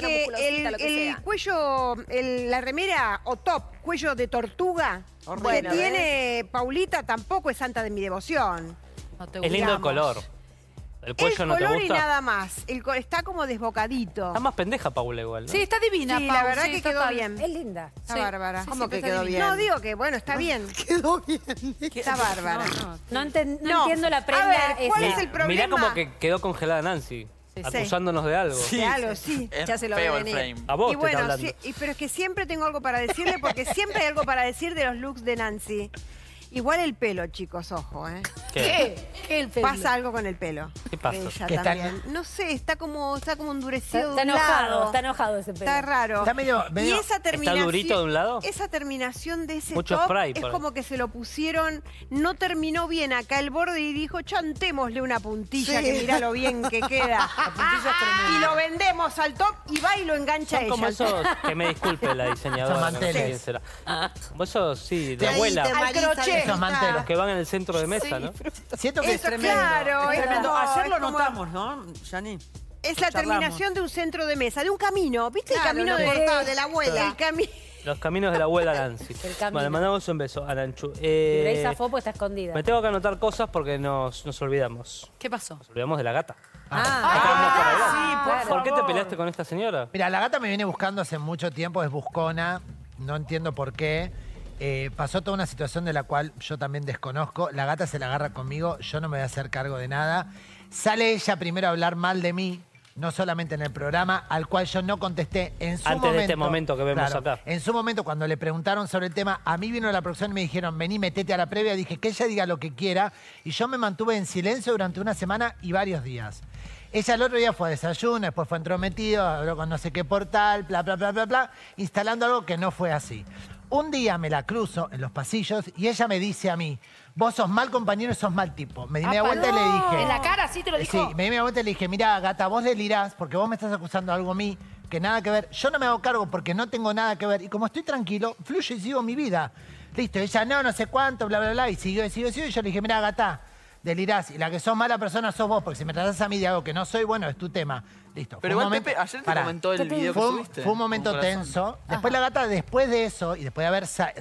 persona que musculosita, el, lo que el sea. cuello, el- la remera o top, cuello de tortuga, Horrible. que tiene Paulita, tampoco es santa de mi devoción. Es lindo el color. El cuello el no te color y gusta. nada más. El co- está como desbocadito. Está más pendeja Paula igual, ¿no? Sí, está divina, Sí, Pau, la verdad sí, que quedó total. bien. Es linda. Está Sí. bárbara. Sí, ¿Cómo sí, que está quedó divina. bien? No, digo que bueno, está bien. Quedó bien. Está bárbara. No, enten- no No. entiendo la A prenda ver, ¿cuál esa. es el problema? Mirá como que quedó congelada Nancy. Sí, acusándonos de algo. De algo, sí. Es Ya se lo feo ve el venir. frame. A vos Y te bueno, está hablando. sí, y- pero es que siempre tengo algo para decirle, porque siempre hay algo para decir de los looks de Nancy. Igual el pelo, chicos, ojo, ¿eh? ¿Qué? ¿Qué el pelo? Pasa algo con el pelo. ¿Qué pasa? de ella ¿Qué está- también. No sé, está como, está como endurecido Está, está de un enojado, lado. está enojado ese pelo. Está raro. Está medio- medio- y esa terminación, durito de un lado? Esa terminación de ese Mucho top spray es por ahí. como que se lo pusieron, no terminó bien acá el borde y dijo, chantémosle una puntilla, Sí. que mira lo bien que queda. y lo vendemos al top y va y lo engancha Son ella. como esos, que me disculpe la diseñadora, Esos no sé manteles. quién será. Como esos, sí, de Ahí abuela. te Al crochet. Esos manteles. Los que van en el centro de mesa, ¿no? Siento que Eso, es tremendo. claro. Es es tremendo. como- Ayer lo es como- notamos, ¿no, Yani? Es la Charlamos. terminación de un centro de mesa, de un camino. ¿Viste Claro, el camino lo de, cortado, de la abuela. El cami- Los caminos de la abuela Nancy. El camino. Bueno, le mandamos un beso a Nanchu. Y Eh, Grace zafó porque está escondida. me tengo que anotar cosas porque nos, nos olvidamos. ¿Qué pasó? Nos olvidamos de la gata. Ah, sí, por ¿Por qué te favor. peleaste con esta señora? Mira, la gata me viene buscando hace mucho tiempo, es buscona, no entiendo por qué. Eh, pasó toda una situación de la cual yo también desconozco. La gata se la agarra conmigo, yo no me voy a hacer cargo de nada. Sale ella primero a hablar mal de mí, no solamente en el programa, al cual yo no contesté en su Antes momento. de este momento que vemos Claro, acá. En su momento, cuando le preguntaron sobre el tema, a mí vino la producción y me dijeron, vení, metete a la previa. Dije, que ella diga lo que quiera. Y yo me mantuve en silencio durante una semana y varios días. Ella el otro día fue a desayuno, después fue entrometido, habló con no sé qué portal, bla, bla, bla, bla, bla, instalando algo que no fue así. Un día me la cruzo en los pasillos y ella me dice a mí, vos sos mal compañero y sos mal tipo. Me di media Apa, vuelta y le no. dije... ¿En la cara sí te lo dijo? Sí, me di media vuelta y le dije, mira, gata, vos delirás porque vos me estás acusando de algo a mí que nada que ver. Yo no me hago cargo porque no tengo nada que ver. Y como estoy tranquilo, fluyo y sigo mi vida. Listo, ella no, no sé cuánto, bla, bla, bla. Y siguió, y siguió, y siguió. Y yo le dije, mira, gata, delirás. Y la que sos mala persona sos vos, porque si me tratás a mí de algo que no soy, bueno, es tu tema. Listo. Pero Fue un igual, momento- Pepe, ayer te Pará. comentó el video que fue, un- subiste. Fue un momento Un corazón. tenso. Después la gata, después de eso, y después de haber sa-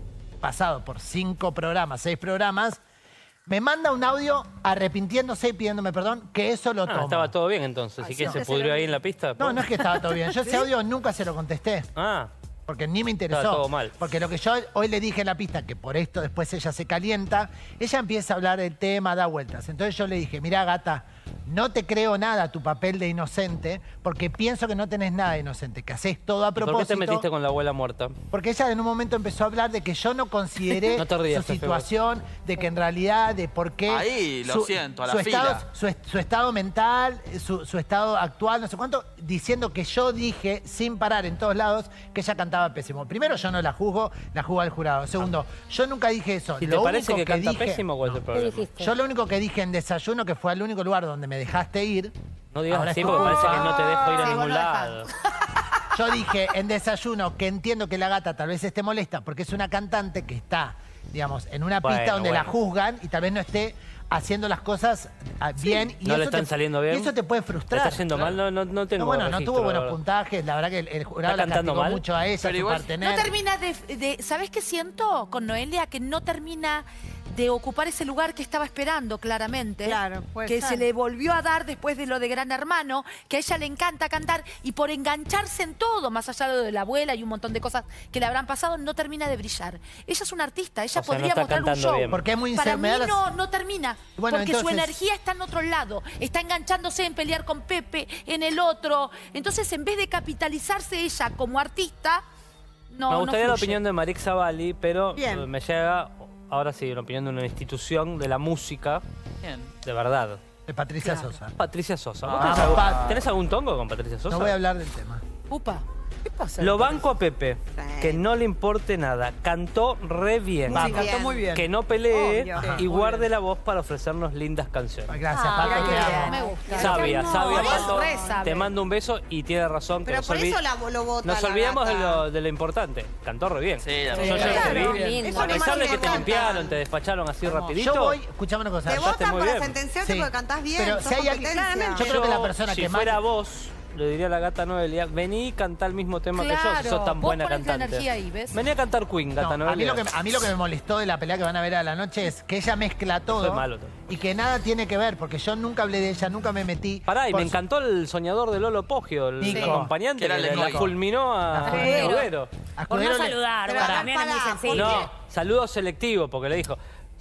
pasado por cinco programas, seis programas, me manda un audio arrepintiéndose y pidiéndome perdón, que eso lo Ah, tomo. estaba todo bien entonces. ¿Y qué se pudrió ahí en la pista? No, no es que estaba todo bien. Yo ese audio nunca se lo contesté. Ah. Porque ni me interesó. Estaba todo mal. Porque lo que yo hoy le dije en la pista, que por esto después ella se calienta, ella empieza a hablar del tema, da vueltas. Entonces yo le dije, mira, gata, no te creo nada tu papel de inocente, porque pienso que no tenés nada de inocente, que haces todo a ¿Y por propósito. qué te metiste con la abuela muerta? Porque ella en un momento empezó a hablar de que yo no consideré No te rías, su Pepe, situación, de que en realidad, de por qué... Ahí, lo siento, a la su estado, fila. su, est- su estado mental, su, su estado actual, no sé cuánto, diciendo que yo dije, sin parar en todos lados, que ella cantaba pésimo. Primero, yo no la juzgo, la juzga el jurado. Segundo, yo nunca dije eso. ¿Y te Lo parece único que canta dije- pésimo? ¿Cuál es el problema? Yo lo único que dije en desayuno, que fue al único lugar donde me dejaste ir... No digas ahora así es porque tu parece culpa. que no te dejo ir a Sí, ningún vos lo dejás. lado. Yo dije en desayuno que entiendo que la gata tal vez esté molesta porque es una cantante que está, digamos, en una pista Bueno, donde bueno. la juzgan y tal vez no esté haciendo las cosas ah, bien. Y No le eso están te- saliendo bien. Y eso te puede frustrar. ¿Le está yendo mal? No, no, no tengo No, bueno, no registro, tuvo la buenos verdad. puntajes. La verdad que el, el jurado ¿Está la cantando castigó mal? mucho a ella, Pero a su igual- partener. No termina de, de- ¿sabés qué siento con Noelia? Que no termina de ocupar ese lugar que estaba esperando, claramente. Claro, puede Que ser. se le volvió a dar después de lo de Gran Hermano, que a ella le encanta cantar y por engancharse en todo, más allá de lo de la abuela y un montón de cosas que le habrán pasado, no termina de brillar. Ella es una artista, ella O sea, no podría está mostrar un cantando show. bien. Porque es muy Para inser- mí me da la- no, no termina, Bueno, porque su entonces- energía está en otro lado, está enganchándose en pelear con Pepe, en el otro. Entonces, en vez de capitalizarse ella como artista, no Me gustaría no la fluye. opinión de Marix Zavalli, pero Bien. eh, me llega, ahora sí, una opinión de una institución de la música, Bien. de verdad. De Patricia Sosa. Patricia Sosa. ¿Vos Ah, tenés, algún, Pat. tenés algún tongo con Patricia Sosa? No voy a hablar del tema. Upa. ¿Qué pasa? Lo banco a Pepe, Sí. que no le importe nada. Cantó re bien. Muy Cantó bien. muy bien. Que no pelee Obvio. Ajá, y muy guarde bien. la voz para ofrecernos lindas canciones. Gracias, Ah, Pato, qué te bien. amo. Me gusta. Sabia, No, sabia, es Pato. re sabia. Te mando un beso y tiene razón. Pero nos por olvi- eso la, lo vota Nos la olvidamos de gata. lo, de lo importante. Cantó re bien. Sí, la Yo verdad. ya Claro, te vi. lindo. Eso A es lo más pesar de que te importante. limpiaron, te despacharon así rapidito. Yo voy, escuchame una cosa. Te Cantaste votan muy para bien. sentenciarte Sí. porque cantás bien. Pero sos si hay alguien- competencia. Yo creo que la persona si que más- fuera vos, le diría a la gata Noelia, vení y cantá el mismo tema que yo, si Claro, sos tan vos buena ponés la cantante. energía ahí, ¿ves? Vení a cantar Queen, gata No, Noelia. a, mí lo que, a mí lo que me molestó de la pelea que van a ver a la noche es que ella mezcla todo Soy malo también. y que nada tiene que ver, porque yo nunca hablé de ella, nunca me metí. Pará, y Por me su- encantó el soñador de Lolo Poggio, el Nico. acompañante Que era que el la Nico. fulminó a Escudero. Escudero. A Por no Escudero le- saludar, Pero bueno, pará, también es muy pará, sencillo. No, saludo selectivo, porque le dijo,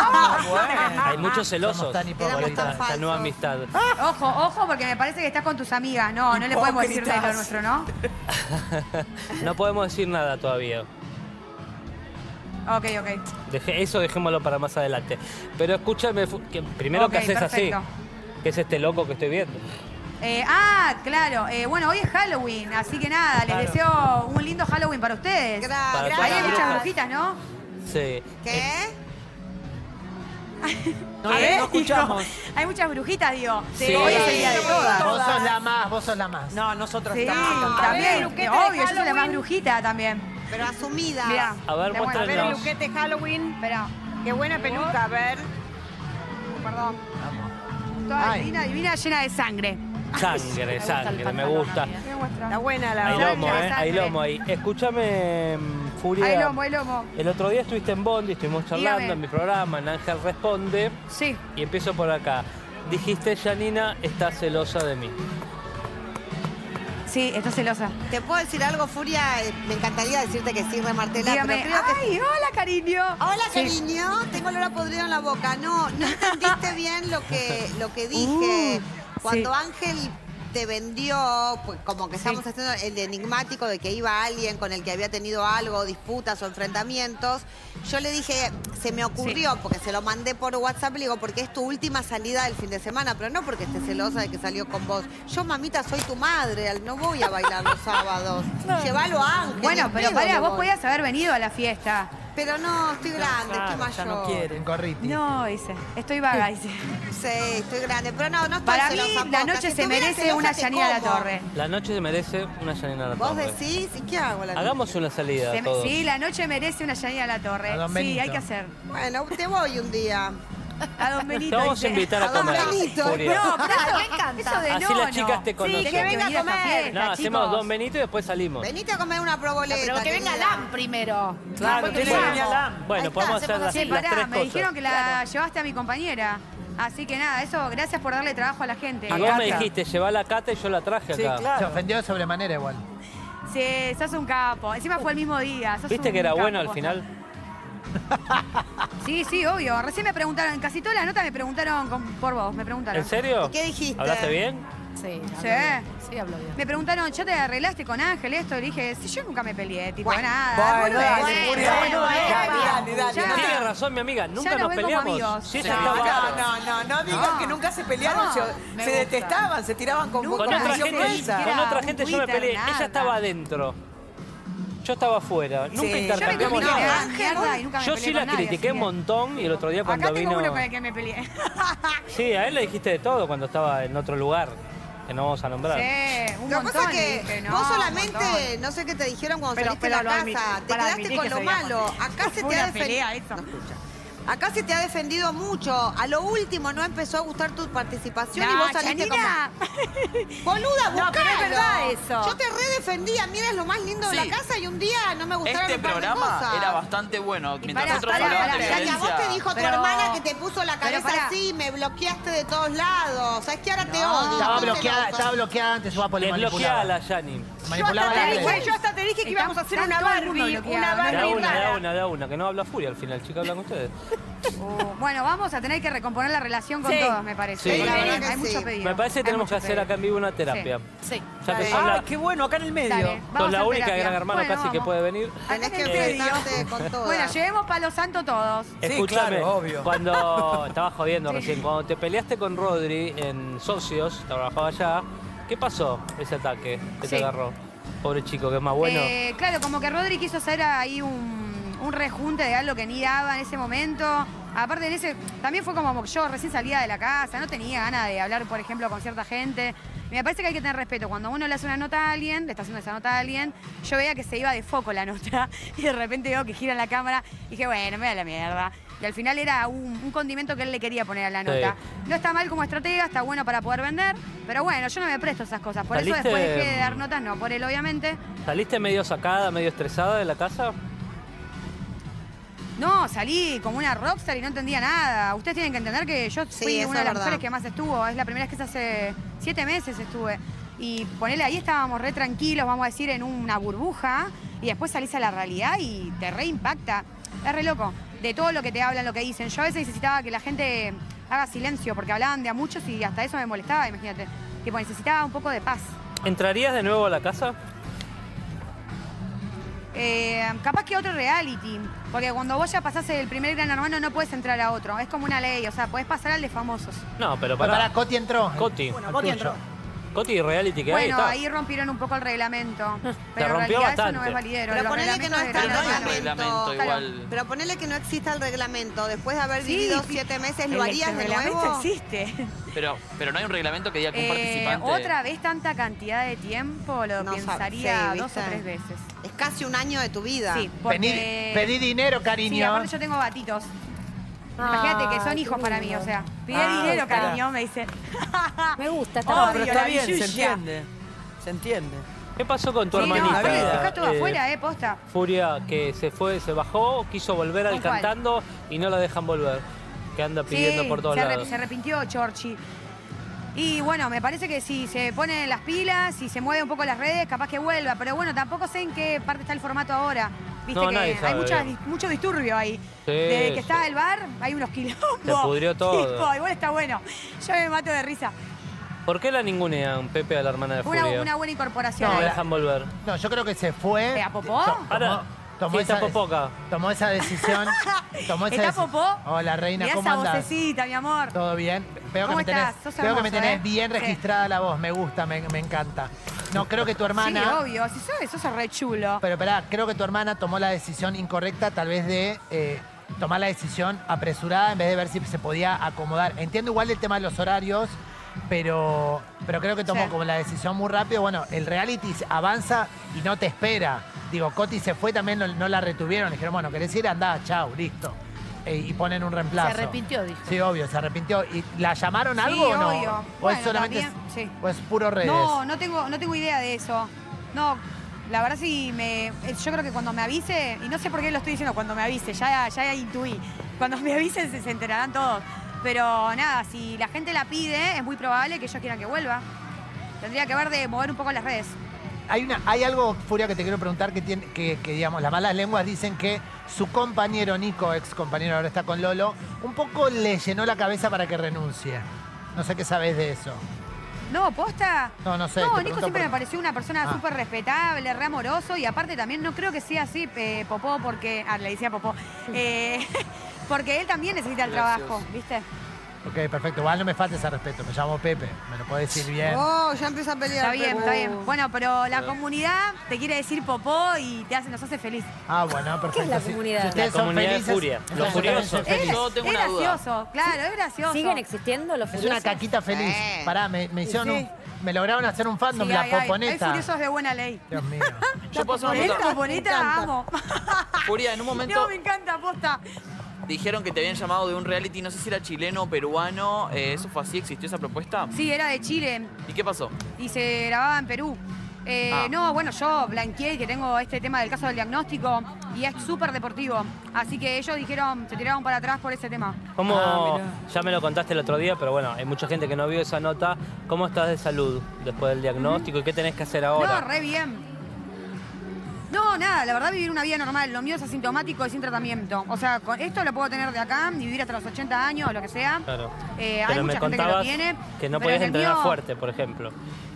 Hay muchos celosos Somos tan por hipócritas. esta, esta nueva amistad. Ojo, ojo, porque me parece que estás con tus amigas. No, no le podemos decir de lo nuestro, ¿no? No podemos decir nada todavía. Ok, ok. Deje- eso dejémoslo para más adelante. Pero escúchame, fu- que primero Ok, que haces perfecto. así. Que es este loco que estoy viendo. Eh, ah, claro. Eh, bueno, hoy es Halloween, así que nada, les Claro. deseo un lindo Halloween para ustedes. Gra- Para Ahí todas hay las muchas brujas. brujitas, ¿no? Sí. ¿Qué? No, ¿Qué? no escuchamos. Hay muchas brujitas, digo. Sí. Hoy es el día de todas. Vos sos la más, vos sos la más. No, nosotros Sí, estamos cantando. también. luquete de Obvio, yo soy la más Halloween. brujita también. Pero asumida. Mirá. A ver, Está bueno. A ver el muéstrenos. luquete Halloween. Espera. Qué buena peluca, a ver. Perdón. Toda Ay. divina, divina, llena de sangre. Sangre, sangre, me gusta. ¿Qué muestra? Está buena la Hay Sangre, lomo, ¿eh? Hay sangre. lomo ahí. Escúchame, mm, Furia. Hay lomo, hay lomo. El otro día estuviste en Bondi, estuvimos charlando Dígame. en mi programa, en Ángel Responde. Sí. Y empiezo por acá. Dijiste, Janina está celosa de mí. Sí, está celosa. ¿Te puedo decir algo, Furia? Eh, Me encantaría decirte que sí, remartela, Dígame. pero creo que... ¡Ay, hola, cariño! Hola, Sí. cariño. Tengo olor a podrido en la boca. No, no entendiste bien lo que, lo que dije. Uh, Cuando sí. Ángel te vendió, pues como que estamos haciendo el enigmático de que iba alguien con el que había tenido algo, disputas o enfrentamientos, yo le dije, se me ocurrió, porque se lo mandé por WhatsApp, le digo, porque es tu última salida del fin de semana, pero no porque estés celosa de que salió con vos. Yo, mamita, soy tu madre, no voy a bailar los sábados. Llévalo a Ángel. Bueno, ni pero pedo pará, le vos voy. podías haber venido a la fiesta. Pero no, estoy grande, estoy mayor. Ya no quieren. Corriti. No, dice. Estoy vaga, dice. Sí, estoy grande, pero no, no estoy Para mí, celosa, la poca. noche Si se estuviera merece celosa, una te Janina La como. Torre. La noche se merece una Janina La ¿Vos Torre. decís? ¿Y qué hago la noche? Hagamos una salida Se- todos. sí, la noche merece una Janina La Torre. A Don Sí, Benito. hay que hacer. Bueno, te voy un día. A Don Te Benito. vamos a dice. invitar a A Don comer, Benito. Furia. No, pero eso, me encanta. eso de Así no, las chicas te no. conocen. Sí, que venga a venir a esta comer. fiesta, No, hacemos Don Benito y después salimos. Venite a comer una proboleta. Pero que venga querida. Lam primero. Claro, Después tiene te que llamo. venir a Lam. Bueno, Ahí podemos está, hacer las, hacemos Sí, las pará, tres me cosas. dijeron que la llevaste a mi compañera. Así que nada, eso, gracias por darle trabajo a la gente. Y vos me dijiste, llevá la cata y yo la traje Sí, acá. claro. Se ofendió de sobremanera igual. Sí, sos un capo. Encima fue el mismo día. sos ¿Viste un que era capo, bueno al posta. final? Sí, sí, obvio. Recién me preguntaron, en casi toda la nota me preguntaron con- por vos, me preguntaron. ¿En serio? ¿Y qué dijiste? ¿Hablaste bien? Sí, Sí. sí, hablo bien. Me preguntaron, ¿ya te arreglaste con Ángel esto? Y le dije, sí, yo nunca me peleé, tipo, Bueno, nada. Bueno, boludez. dale, Bueno, Furia, bueno, bueno, bueno, dale, bueno. dale, dale, Ya. no te- Tiene razón, mi amiga. Nunca nos nos ven como peleamos. amigos. Sí, Sí. ella No, estaba... no, no, no digan No. que nunca se pelearon, No, se, me se gusta. detestaban, se tiraban con Nunca Con otra Nunca gente, ni siquiera con otra un gente yo me Twitter, peleé. nada. Ella estaba adentro. Yo estaba afuera. Nunca Sí. Yo me intercambiamos comí nada. la mierda y nunca me Yo peleé sí con la nadie, critiqué así un que- montón y el otro día cuando Acá tengo vino... uno con el que me peleé. Sí, a él le dijiste de todo cuando estaba en otro lugar, que no vamos a nombrar. Sí, un Lo que montón. pasa es le que dije, no, vos un solamente, montón. no sé qué te dijeron cuando Pero- saliste pero de lo la admití, casa, te para quedaste admitir con que lo se veía malo. mal. Acá se Fue te ha una pelea defendido. eso. Acá se te ha defendido mucho. A lo último no empezó a gustar tu participación y No, vos saliste Janina. como... Boluda, No, pero es buscalo. verdad eso. Yo te redefendía. Mira, es lo más lindo de Sí. la casa y un día no me gustaron Este un par de programa cosas. era bastante bueno. Mientras pará, nosotros pará, hablábamos pará, de Ya que a violencia... vos te dijo tu Pero- hermana que te puso la pero cabeza pará. así, me bloqueaste de todos lados. ¿Sabes qué? Ahora te No. odio. Estaba estoy bloqueada, celosa. estaba bloqueada antes, su Apple Desbloqueala, manipulaba. Yani. Yo Manipulaba hasta, la te dije, red. yo hasta te dije que íbamos a hacer Está una todo el mundo Barbie, bloqueado, una ¿no? Da Barbie una, da rara. una, da una, que no habla Furia al final, chicas, hablan ustedes. Uh, bueno, vamos a tener que recomponer la relación con Sí. todos, me parece. Sí. Porque La verdad que hay sí. mucho pedido. Me parece que Hay tenemos que mucho hacer pedido. acá en vivo una terapia. Sí. Ya que Dale. son la, Ay, qué bueno, acá en el medio. Dale, sos vamos la a única terapia. gran hermano Bueno, casi que vamos. puede venir. Tenés Acá que en el medio. enfrentarte con todas. Bueno, llevemos palo santo todos. Sí, Escúchame, claro, obvio. cuando estaba jodiendo recién, cuando te peleaste con Rodri en Socios, trabajaba allá, ¿qué pasó ese ataque que te Sí. agarró? Pobre chico, que es más bueno. Eh, claro, como que Rodri quiso hacer ahí un, un rejunte de algo que ni daba en ese momento. Aparte en ese, también fue como yo recién salía de la casa, no tenía ganas de hablar, por ejemplo, con cierta gente. Y me parece que hay que tener respeto. Cuando uno le hace una nota a alguien, le está haciendo esa nota a alguien, yo veía que se iba de foco la nota y de repente veo que gira la cámara y dije, bueno, me da la mierda. Y al final era un, un condimento que él le quería poner a la Sí. nota. No está mal como estratega, está bueno para poder vender, pero bueno, yo no me presto a esas cosas. Por eso ¿Saliste- después dejé de dar notas, no por él obviamente. ¿Saliste medio sacada, medio estresada de la casa? No, salí como una rockstar y no entendía nada. Ustedes tienen que entender que yo Sí, fui eso una de es las verdad. mujeres que más estuvo. Es la primera vez que hace siete meses estuve. Y ponele, ahí estábamos re tranquilos, vamos a decir, en una burbuja. Y después salís a la realidad y te reimpacta. Es re loco. De todo lo que te hablan, lo que dicen. Yo a veces necesitaba que la gente haga silencio porque hablaban de a muchos y hasta eso me molestaba, imagínate. Tipo, necesitaba un poco de paz. ¿Entrarías de nuevo a la casa? Eh, capaz que otro reality, porque cuando vos ya pasás el primer Gran Hermano no puedes entrar a otro, es como una ley, o sea, podés pasar al de famosos. No, pero Para, para. para, Coti entró. Coti. Al Coti tuyo. entró. Coti, reality que hay. Bueno, está. ahí rompieron un poco el reglamento. Pero en rompió realidad eso bastante. no es validero. Pero Los ponele que no reglamentos está el de Gran Hermano. reglamento. reglamento igual. Pero ponele que no exista el reglamento. Después de haber Sí, vivido sí. siete meses, El- ¿lo harías el de reglamento nuevo? existe. Pero, pero no hay un reglamento que diga que un Eh, participante... otra vez tanta cantidad de tiempo lo No sab- pensaría sí, dos o ¿viste? tres veces. Es casi un año de tu vida. Sí, porque... Pedí, pedí dinero, cariño. Sí, aparte yo tengo gatitos. Imagínate que son Ay, hijos qué para mí, lindo. o sea, pide Ah, dinero, claro. cariño, me dicen. Me gusta. No, Está pero Obvio, está la bien, se billulla. entiende. Se entiende. ¿Qué pasó con tu Sí, no, hermanita? aparte dejás todo eh, afuera, eh, posta. Furia, que se fue, se bajó, quiso volver al ¿Con cuál? cantando y no la dejan volver. Que anda pidiendo Sí, por todos se, arre- lados. se arrepintió Chorchi. Y bueno, me parece que si se pone las pilas, si se mueve un poco las redes, capaz que vuelva. Pero bueno, tampoco sé en qué parte está el formato ahora. Viste No, que nadie hay sabe mucha- bien. mucho disturbio ahí. Sí, Desde que sí. está el bar, hay unos quilombos. Se pudrió todo. Tipo, igual está bueno. Yo me mato de risa. ¿Por qué la ningunean, Pepe, a la hermana de Una, Furia? una buena incorporación. No la ahí. dejan volver. No, yo creo que se fue. ¿Eh, a Popó? To- Ahora, tomó, tomó fiesta esa, popoca. tomó esa decisión. Tomó esa ¿Está deci- Popó? Hola, reina, Mirá ¿cómo esa andas? vocecita, mi amor. ¿Todo bien? Veo que ¿Cómo me tenés, estás? Sos veo que me hermoso, tenés ¿eh? bien Sí. registrada la voz. Me gusta, me, me encanta. No, creo que tu hermana... Sí, obvio. Si sos, sos re chulo. Pero esperá, creo que tu hermana tomó la decisión incorrecta, tal vez de eh, tomar la decisión apresurada en vez de ver si se podía acomodar. Entiendo igual el tema de los horarios, pero, pero creo que tomó Sí. como la decisión muy rápido. Bueno, el reality avanza y no te espera. Digo, Coti se fue, también no, no la retuvieron. Le dijeron, bueno, ¿querés ir? Andá, chau, listo. Eh, y ponen un reemplazo. Se arrepintió, dijo. Sí, obvio, se arrepintió. ¿Y la llamaron Sí, algo o no? obvio. ¿O Bueno, es solamente también, sí. o es puro redes? No, no tengo, no tengo idea de eso. No, la verdad sí me. eh, Yo creo que cuando me avise, y no sé por qué lo estoy diciendo cuando me avise, ya, ya intuí. Cuando me avisen se, se enterarán todos. Pero nada, si la gente la pide, es muy probable que ellos quieran que vuelva. Tendría que ver de mover un poco las redes. Hay, una, hay algo, Furia, que te quiero preguntar que, tiene, que, que, digamos, las malas lenguas dicen que su compañero Nico, ex compañero, ahora está con Lolo, un poco le llenó la cabeza para que renuncie. No sé qué sabes de eso. No, posta. No, no sé. No, te Nico pregunto siempre por- me pareció una persona Ah. súper respetable, re amoroso y aparte también no creo que sea así eh, Popó porque... Ah, le decía Popó. Eh, porque él también necesita el Gracioso. trabajo, ¿viste? Ok, perfecto. Igual no me falta ese respeto. Me llamo Pepe. Me lo puedes decir bien. Oh, ya empieza a pelear. Está bien, Pepe. está bien. Bueno, pero la comunidad te quiere decir Popó y te hace, nos hace feliz. Ah, bueno, perfecto. ¿Qué es la Si- comunidad? Si ustedes La son comunidad de felices, Furia. entonces Los yo también furiosos. soy feliz. Yo tengo es una duda. gracioso, claro, es gracioso. ¿Siguen existiendo los Es furiosos? una caquita feliz. Sí. Pará, me, me hicieron Sí. un- me lograron hacer un fandom, Sí, la hay, hay, hay poponeta. furiosos de buena ley. Dios mío. Yo puedo hacer una ¿Ves la pregunta. poponeta? Amo. Furia, en un momento No, me encanta, posta. dijeron que te habían llamado de un reality, no sé si era chileno o peruano. eh, ¿Eso fue así? ¿Existió esa propuesta? Sí, era de Chile ¿Y qué pasó? y se grababa en Perú. Eh, Ah. No, bueno, yo blanqueé que tengo este tema del caso del diagnóstico y es súper deportivo. Así que ellos dijeron, se tiraron para atrás por ese tema. ¿Cómo, Ah, mirá. ya me lo contaste el otro día, pero bueno, hay mucha gente que no vio esa nota. ¿Cómo estás de salud después del diagnóstico y qué tenés que hacer ahora? No, re bien. No, nada, la verdad vivir una vida normal. Lo mío es asintomático y sin tratamiento. O sea, con esto lo puedo tener de acá y vivir hasta los ochenta años o lo que sea. Claro. Eh, hay Pero me mucha gente que lo contabas tiene. que no pero podías en el entrenar mío- fuerte, por ejemplo.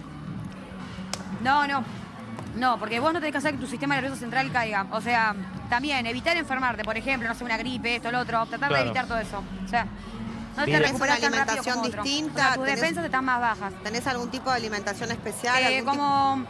No, no. No, porque vos no tenés que hacer que tu sistema nervioso central caiga. O sea, también evitar enfermarte, por ejemplo, no sé, una gripe, esto, lo otro. Tratar Claro. de evitar todo eso. O sea, no te Bien. recuperás ¿Tenés tan una rápido como alimentación otro. distinta? O sea, tus ¿Tenés- defensas están más bajas. ¿Tenés algún tipo de alimentación especial? Eh, algún tipo- como...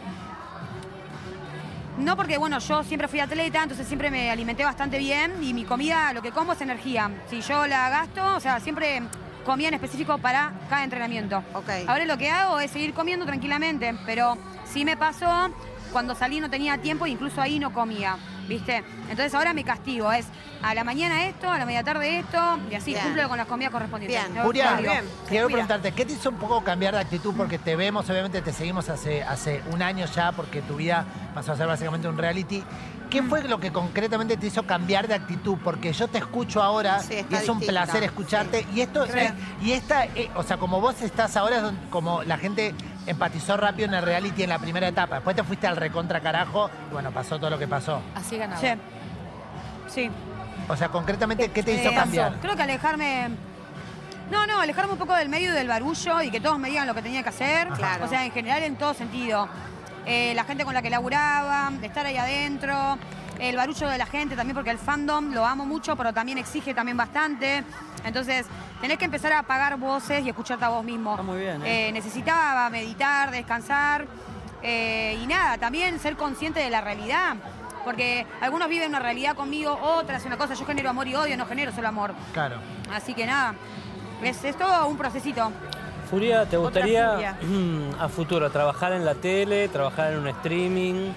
No, porque bueno, yo siempre fui atleta, entonces siempre me alimenté bastante bien y mi comida, lo que como es energía. Si yo la gasto, o sea, siempre comía en específico para cada entrenamiento. Ok. Ahora lo que hago es seguir comiendo tranquilamente, pero sí me pasó cuando salí no tenía tiempo e incluso ahí no comía, ¿viste? Entonces ahora me castigo, es a la mañana esto, a la media tarde esto, y así Bien. cumplo con las comidas correspondientes. Bien. No, Furia, no, digo, quiero cuida. preguntarte, ¿qué te hizo un poco cambiar de actitud? Porque te vemos, obviamente te seguimos hace, hace un año ya, porque tu vida pasó a ser básicamente un reality. ¿Qué Mm. fue lo que concretamente te hizo cambiar de actitud? Porque yo te escucho ahora Sí, y está es un distinta, placer escucharte. Y esto, Creo. y esta, eh, o sea, como vos estás ahora, es donde- como la gente empatizó rápido en el reality en la primera etapa. Después te fuiste al recontra carajo y bueno, pasó todo lo que pasó. Así ganaba. Sí. Sí. O sea, concretamente, ¿qué te Eh, hizo cambiar? Creo que alejarme. No, no, alejarme un poco del medio y del barullo y que todos me digan lo que tenía que hacer. Claro. O sea, en general, en todo sentido. Eh, la gente con la que laburaba, estar ahí adentro. el barullo de la gente también, porque el fandom lo amo mucho, pero también exige también bastante. Entonces, tenés que empezar a apagar voces y escucharte a vos mismo. Está muy bien, ¿eh? Eh, necesitaba meditar, descansar eh, y nada, también ser consciente de la realidad. Porque algunos viven una realidad conmigo, otras una cosa. Yo genero amor y odio, no genero solo amor. Claro. Así que nada, es, es todo un procesito. Furia, ¿te Otra gustaría furia. a futuro trabajar en la tele, trabajar en un streaming?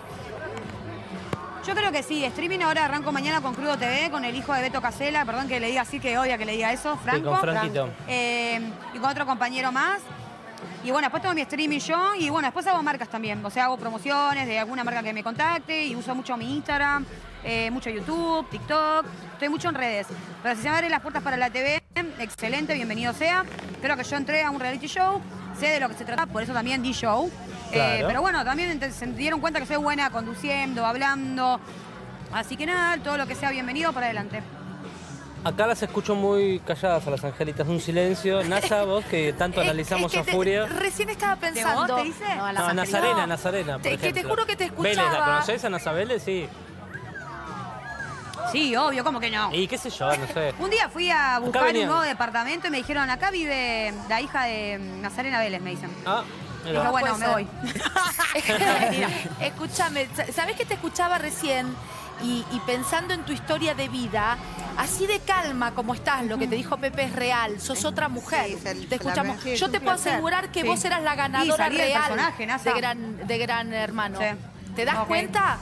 Yo creo que sí, streaming ahora arranco mañana con Crudo T V, con el hijo de Beto Casella, perdón que le diga así, que odia que le diga eso, Franco. Sí, con Franquito. Eh, y con otro compañero más. Y bueno, después tengo mi streaming yo y bueno, después hago marcas también. O sea, hago promociones de alguna marca que me contacte y uso mucho mi Instagram, eh, mucho YouTube, TikTok. Estoy mucho en redes. Pero si se me abren las puertas para la T V, excelente, bienvenido sea. Creo que yo entré a un reality show, sé de lo que se trata, por eso también di show. Claro. Eh, pero bueno, también ent- se dieron cuenta que soy buena conduciendo, hablando. Así que nada, todo lo que sea bienvenido para adelante. Acá las escucho muy calladas a las angelitas, un silencio. Nasa, vos que tanto analizamos Es a que te- Furia. Recién estaba pensando. ¿De vos te dice? No, a las No, angelitas. Nazarena, No, Nazarena, por te- que te ejemplo. juro que te Vélez, ¿la escuchaba. conocés a Nasa Vélez? Sí. Sí, obvio, ¿cómo que no? Y qué sé yo, no sé. Un día fui a buscar un venían. nuevo departamento y me dijeron, acá vive la hija de Nazarena Vélez, me dicen. Ah, Dije, bueno, me voy. Escúchame, ¿sabés que te escuchaba recién? Y, y pensando en tu historia de vida, así de calma como estás, lo que te dijo Pepe es real, sos otra mujer. Sí, se- te se la escuchamos. ve. Sí, es Yo un te puedo placer. asegurar que Sí. vos eras la Y ganadora salí del real personaje, Nasa. de gran, de Gran Hermano. Sí. ¿Te das Ok. cuenta?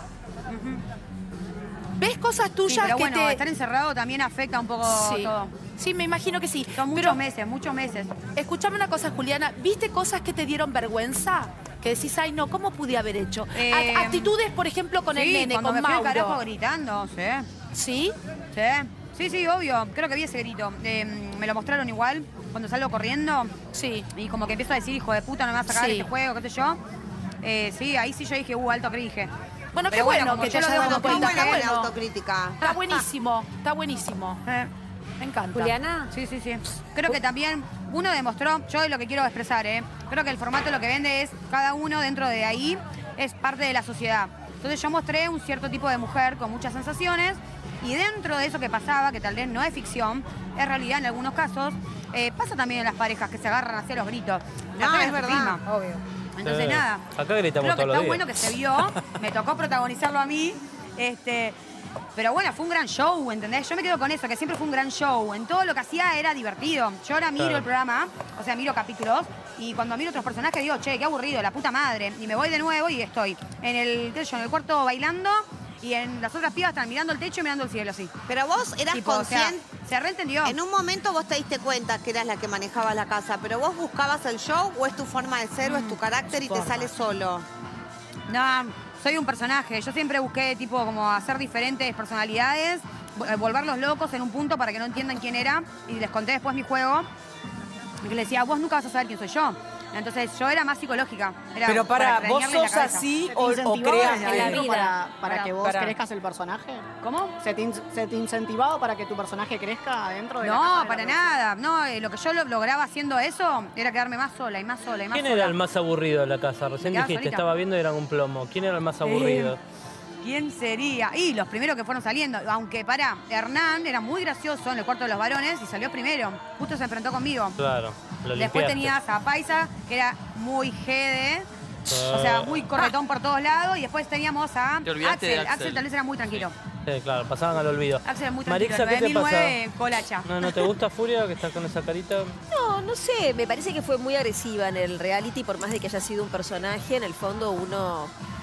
¿Ves cosas Sí, tuyas pero que bueno, te... estar encerrado también afecta un poco Sí. todo. Sí, me imagino que sí. Son muchos Pero meses, muchos meses. escuchame una cosa, Juliana. ¿Viste cosas que te dieron vergüenza? Que decís, ay, no, ¿cómo pude haber hecho? Eh, A- Actitudes, por ejemplo, con el Sí, nene, cuando con me fui al Mauro. carajo gritando, sí. ¿Sí? Sí, sí, sí, obvio. Creo que vi ese grito. Eh, me lo mostraron igual cuando salgo corriendo. Sí. Y como que empiezo a decir, hijo de puta, no me vas a sacar Sí. este juego, qué sé yo. Eh, sí, ahí sí yo dije, uh, alto cringe. Bueno, qué Pero bueno, como que yo te lo hayas debo dado cuenta. cuenta, Qué bueno. bueno. autocrítica. Está buenísimo, está buenísimo. Eh, Me encanta. Juliana. Sí, sí, sí. Creo que también uno demostró, yo lo que quiero expresar, ¿eh? Creo que el formato lo que vende es cada uno dentro de ahí es parte de la sociedad. Entonces yo mostré un cierto tipo de mujer con muchas sensaciones y dentro de eso que pasaba, que tal vez no es ficción, es realidad en algunos casos, eh, pasa también en las parejas que se agarran hacia los gritos. La No, tele es se verdad. filma. Obvio. Entonces Sí. nada. Acá gritamos Creo que todos los está días. bueno que se vio, me tocó protagonizarlo a mí. Este, pero bueno, fue un gran show, ¿entendés? Yo me quedo con eso, que siempre fue un gran show. En todo lo que hacía era divertido. Yo ahora miro Claro. el programa, o sea, miro capítulos, y cuando miro otros personajes digo, che, qué aburrido, la puta madre. Y me voy de nuevo y estoy en el, qué sé yo, en el cuarto bailando, y en las otras pibas están mirando el techo y mirando el cielo, así. Pero vos eras Tipo, o sea, consciente. se reentendió. En un momento vos te diste cuenta que eras la que manejabas la casa, pero vos buscabas el show o es tu forma de ser o es tu carácter y te sale solo. No, soy un personaje. Yo siempre busqué, tipo, como hacer diferentes personalidades, vo- volverlos locos en un punto para que no entiendan quién era. Y les conté después mi juego. Y que les decía, vos nunca vas a saber quién soy yo. Entonces yo era más psicológica. Era Pero para, ¿vos cranearles la sos cabeza. así ¿Se te o, o incentivaba creas desde en la adentro vida? para, para Para- que vos para- crezcas el personaje? ¿Cómo? ¿Se te, in- se te incentivaba para que tu personaje crezca adentro de la No, casa de la para producción? nada. No, eh, lo que yo lo- lograba haciendo eso era quedarme más sola y más sola y más ¿Quién sola. era el más aburrido de la casa? Recién Quedaba dijiste, solita. estaba viendo y eran un plomo. ¿Quién era el más aburrido? ¿Quién sería? Y los primeros que fueron saliendo. Aunque, pará, Hernán era muy gracioso en el cuarto de los varones y salió primero. Justo se enfrentó conmigo. Claro, lo Después limpiaste. tenías a Paisa, que era muy jede, o sea, muy corretón por todos lados. Y después teníamos a Te olvidaste de Axel. Axel. Axel tal vez era muy tranquilo. Sí, claro, pasaban al olvido. Axel era muy tranquilo. Marixa, ¿qué te pasa? nueve mil nueve, colacha. No, ¿no te gusta Furia que estás con esa carita? No, no sé, me parece que fue muy agresiva en el reality, por más de que haya sido un personaje, en el fondo uno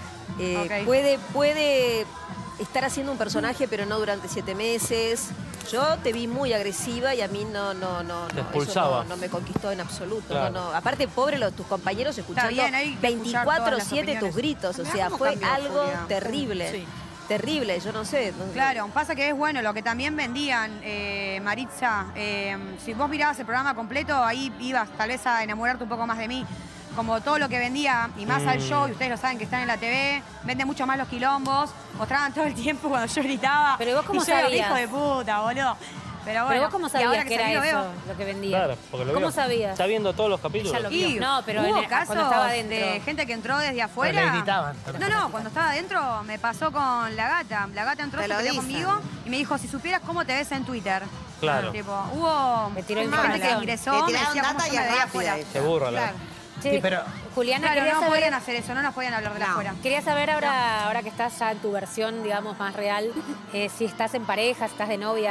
eh, Ok. puede, puede estar haciendo un personaje, pero no durante siete meses. Yo te vi muy agresiva y a mí no, no, no, Te no, expulsaba. eso no, no me conquistó en absoluto. Claro. No, no. Aparte, pobre los tus compañeros escuchando bien, hay que escuchar todas veinticuatro las siete tus opiniones. gritos. O Mirá sea, cómo fue cambió algo Furia. terrible. Sí. Terrible, yo no sé. no- Claro, pasa que es bueno lo que también vendían, eh, Maritza. eh, si vos mirabas el programa completo, ahí ibas tal vez a enamorarte un poco más de mí. Como todo lo que vendía, y más al Mm. show, y ustedes lo saben que están en la T V, vende mucho más los quilombos, mostraban todo el tiempo cuando yo gritaba. Pero ¿y vos cómo y yo era un sabías? hijo de puta, boludo. Pero bueno, Pero vos cómo y sabías ahora que, que era salí lo eso veo. lo que vendía. Claro, porque lo ¿Cómo vio. sabías? Está viendo todos los capítulos. Ella lo vio. Y No, pero hubo en- casos cuando estaba dentro. de gente que entró desde afuera. Pero le gritaban. No, no, cuando estaba adentro me pasó con la gata. La gata entró, Te se lo peleó dicen. conmigo y me dijo, si supieras cómo te ves en Twitter. Claro. Tipo, hubo Me tiró gente información. que ingresó, Le me tiraron decía cómo data yo y me es veía rápida afuera. ella. Se burra, la Claro. Che, Sí, pero- Juliana, Claro, quería no saber... podían hacer eso, no nos podían hablar de la No. afuera. Quería saber ahora, ahora que estás ya en tu versión, digamos, más real, eh, si estás en pareja, si estás de novia.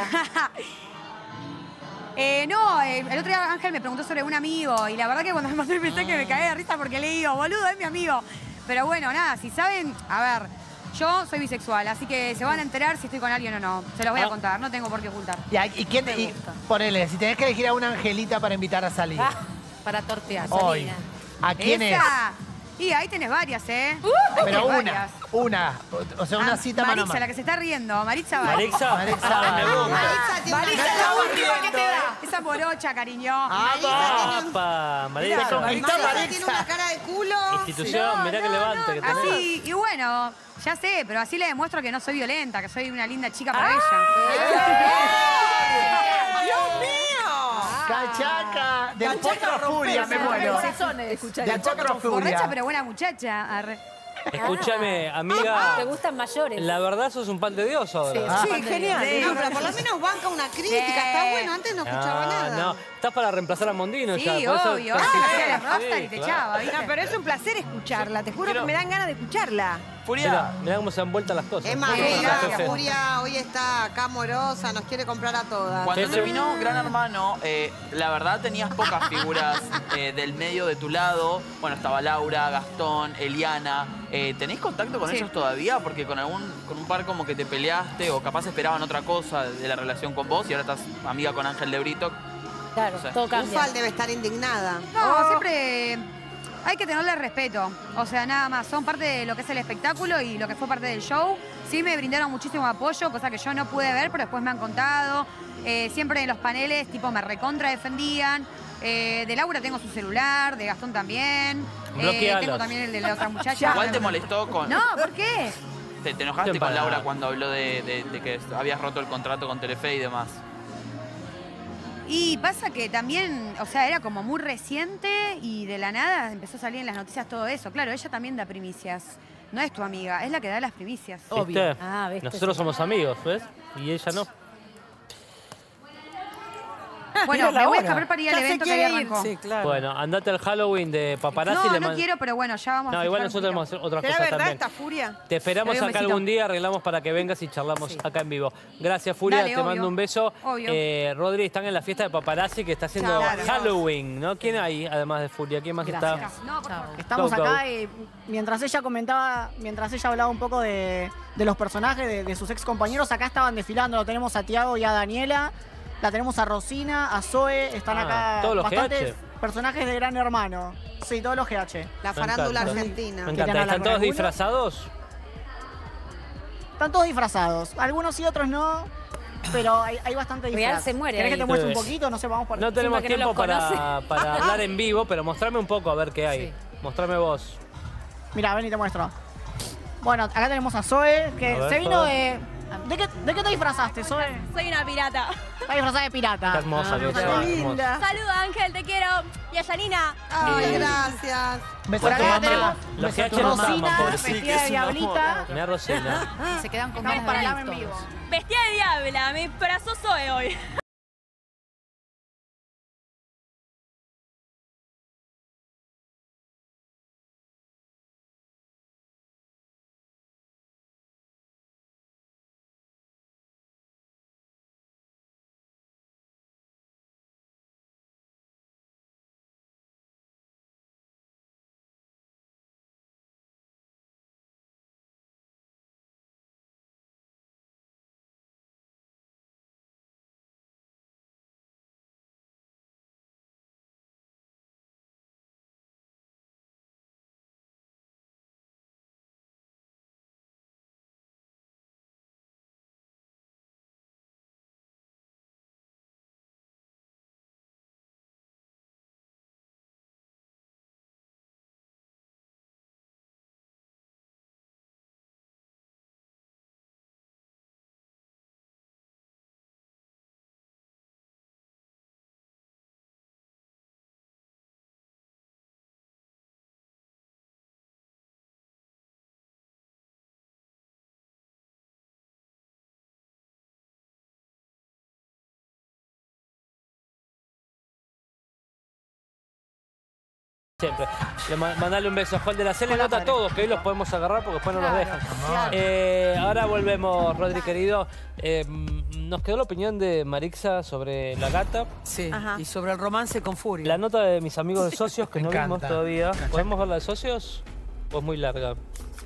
Eh, no, eh, el otro día Ángel me preguntó sobre un amigo y la verdad que cuando me mandó el mensaje me caí de risa porque le digo, boludo, es mi amigo. Pero bueno, nada, si saben, a ver, yo soy bisexual, así que se van a enterar si estoy con alguien o no. Se los voy a Ah. contar, no tengo por qué ocultar. Ya, ¿y quién? Y, ponele, si tenés que elegir a una angelita para invitar a salir. Para tortear. Hoy. ¿A quién Esa. Y ahí tenés varias, ¿eh? Uh, Ahí Pero tenés una, varias. una. O sea, una Ah, cita mano a Maritza, mano. la que se está riendo. Maritza va. Marixa, Marixa va. me gusta. Maritza tiene Maritza, una la cara última que te riendo, da. Esa morocha, cariño. ¡Apa! María, Claro, conquistá, Maritza tiene una cara de culo. Institución, mirá que levante que tenés. Así, y bueno, ya sé, pero así le demuestro que no soy violenta, que soy una linda chica Ah. para ¡Dios mío! Cachaca, del Cachaca potro furia, me muero. Del potro ella. furia. Borracha, pero buena muchacha. Arre. Escúchame, amiga. ¿Te gustan mayores? La verdad sos un pan de Dios ahora. Sí, genial. Sí. No, pero por lo menos banca una crítica, está bueno. Antes no escuchaba Ah, nada. no, estás para reemplazar a Mondino ya. Sí, por eso obvio. casi- Ah, era la rockstar y te claro. echaba, ¿viste? No, pero es un placer escucharla. Te juro Quiero- que me dan ganas de escucharla. Furia. Mirá, mirá cómo se han vuelto las cosas. Es más, Sí, mira, gracias. Furia hoy está acá amorosa, nos quiere comprar a todas. Cuando Sí, terminó Gran Hermano, eh, la verdad tenías pocas figuras eh, del medio de tu lado. Bueno, estaba Laura, Gastón, Eliana. Eh, ¿Tenés contacto con Sí. ellos todavía? Porque con algún con un par como que te peleaste o capaz esperaban otra cosa de la relación con vos y ahora estás amiga con Ángel de Brito. Claro, No sé. todo cambia. Ufal debe estar indignada. No, siempre hay que tenerle respeto. O sea, nada más. Son parte de lo que es el espectáculo y lo que fue parte del show. Sí me brindaron muchísimo apoyo, cosa que yo no pude ver, pero después me han contado. Eh, siempre en los paneles, tipo, me recontra defendían. Eh, de Laura tengo su celular, de Gastón también. Eh, Bloquealos. tengo también el de la otra muchacha. Igual te molestó con... No, ¿por qué? Te, te enojaste Bien con parado. Laura cuando habló de, de- de que habías roto el contrato con Telefe y demás. Y pasa que también, o sea, era como muy reciente y de la nada empezó a salir en las noticias todo eso. Claro, ella también da primicias. No es tu amiga, es la que da las primicias. ¿Viste? Ah, ¿viste? Nosotros somos amigos, ¿ves? Y ella no. Bueno, Mira la me voy a hora. escapar para ir al Ya se evento que quiere ahí ir. arrancó. Sí, claro. Bueno, andate al Halloween de paparazzi. No, le no man- quiero, pero bueno, ya vamos a No, igual fijar un nosotros poquito. vamos a hacer otras ¿Será cosas verdad también. esta furia? Te esperamos Te doy un acá besito. algún día, arreglamos para que vengas y charlamos acá en vivo. Gracias, Furia, Dale, te obvio. mando un beso. Obvio. Eh, Rodri, están en la fiesta de paparazzi que está haciendo Chao. Halloween, ¿no? ¿Quién hay, además de Furia? ¿Quién más está? No, por favor. Estamos Go, go. acá y mientras ella comentaba, mientras ella hablaba un poco de, de los personajes, de, de sus ex compañeros, acá estaban desfilando. Lo tenemos a Tiago y a Daniela, la tenemos a Rosina, a Zoe, están Ah, acá todos los bastantes G H. personajes de Gran Hermano. Sí, todos los G H. La Me farándula encanta. argentina. Me ¿Quieren encanta. hablar ¿Están con todos alguno? disfrazados? Están todos disfrazados, algunos y otros no, pero hay, hay bastante Real disfraz. se muere ¿Querés ahí. que te muestre un Sí. poquito? No sé, vamos por No tenemos que no tiempo los para, conoce. para hablar en vivo, pero mostrame un poco a ver qué hay. Mostrame vos. Mira, ven y te muestro. Bueno, acá tenemos a Zoe, que A ver, se vino Zoe. de... ¿De qué, ¿De qué te disfrazaste, Zoe? Soy una pirata. Está disfrazada de pirata. Está hermosa, Ah, que qué sea, linda. hermosa. Saluda, Ángel, te quiero. Y a Janina. Ay, Eh, gracias. Por Por tu acá mamá. tenemos Los G H Rosina, nos aman, pobrecita. vestida de diablita. Mirá, Rosina. Se quedan con Estamos ganas para de el ir en todos. vivo. Vestida de diabla. Me disfrazó Zoe hoy. Siempre. Le ma- mandale un beso a Juan de la C, le nota a todos, que hoy los podemos agarrar porque después no Claro, nos dejan. claro. Eh, ahora volvemos, Rodri querido. Eh, nos quedó la opinión de Marixa sobre la gata. Sí, Ajá. y sobre el romance con Furia. La nota de mis amigos de socios que Me no encanta. vimos todavía. ¿Podemos ver la de socios? ¿O es muy larga?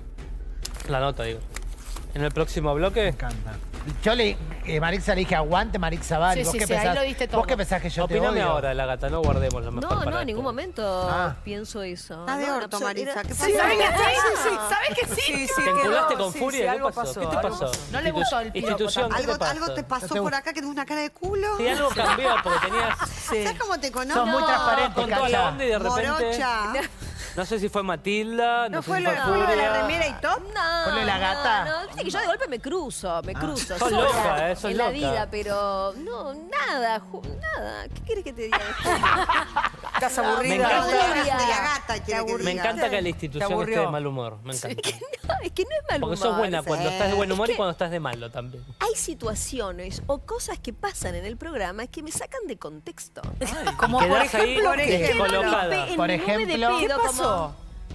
La nota, digo. En el próximo bloque. Me encanta. Yo le, eh, Marixa le dije, aguante Marixa Bari. Sí, ¿Vos sí, qué sí, ahí pensás? lo diste todo. ¿Vos qué pensás que yo Opiname te odio? ahora de la gata, no guardemos lo mejor No, para no, en ningún después. momento Ah. pienso eso. Está de No, en orto, absoluto. Marisa. Era- ¿Qué Sí, pasa? ¿sabés que sí? Sí, ¿sabes que sí? Sí, sí, ¿Te quedó, enculaste con sí, furia? sí, ¿Qué algo pasó? pasó, ¿Qué te algo pasó? pasó. No le gustó el piropo Institución, ¿qué ¿Algo, te pasa? algo te pasó No te- por acá que tenés una cara de culo? Sí, algo cambió porque tenías... ¿Sabes cómo te conozco? Sos muy transparente, con toda la Cacha. onda y de repente... Morocha. No sé si fue Matilda, no, ¿No sé fue si lo, fue fue lo de la Furia. remera y top? No, ¿Fue lo de la gata? No, no, viste que yo de golpe me cruzo, me cruzo. sos sola loca, eh, sos en la loca. vida, pero no, nada, ju- nada. ¿Qué quieres que te diga después? Estás Me aburrida. encanta. De la, de la gata quiere que Me diga. encanta que la ¿Te institución aburrió? esté de mal humor. Me encanta. No, es que no es mal Porque humor. sos buena cuando sí. estás de buen humor Es y que- cuando estás de malo también. Hay situaciones o cosas que pasan en el programa que me sacan de contexto. Como por Quedás ahí ejemplo, que descolocada. en Por mi nube de ejemplo, pedo, ¿qué como-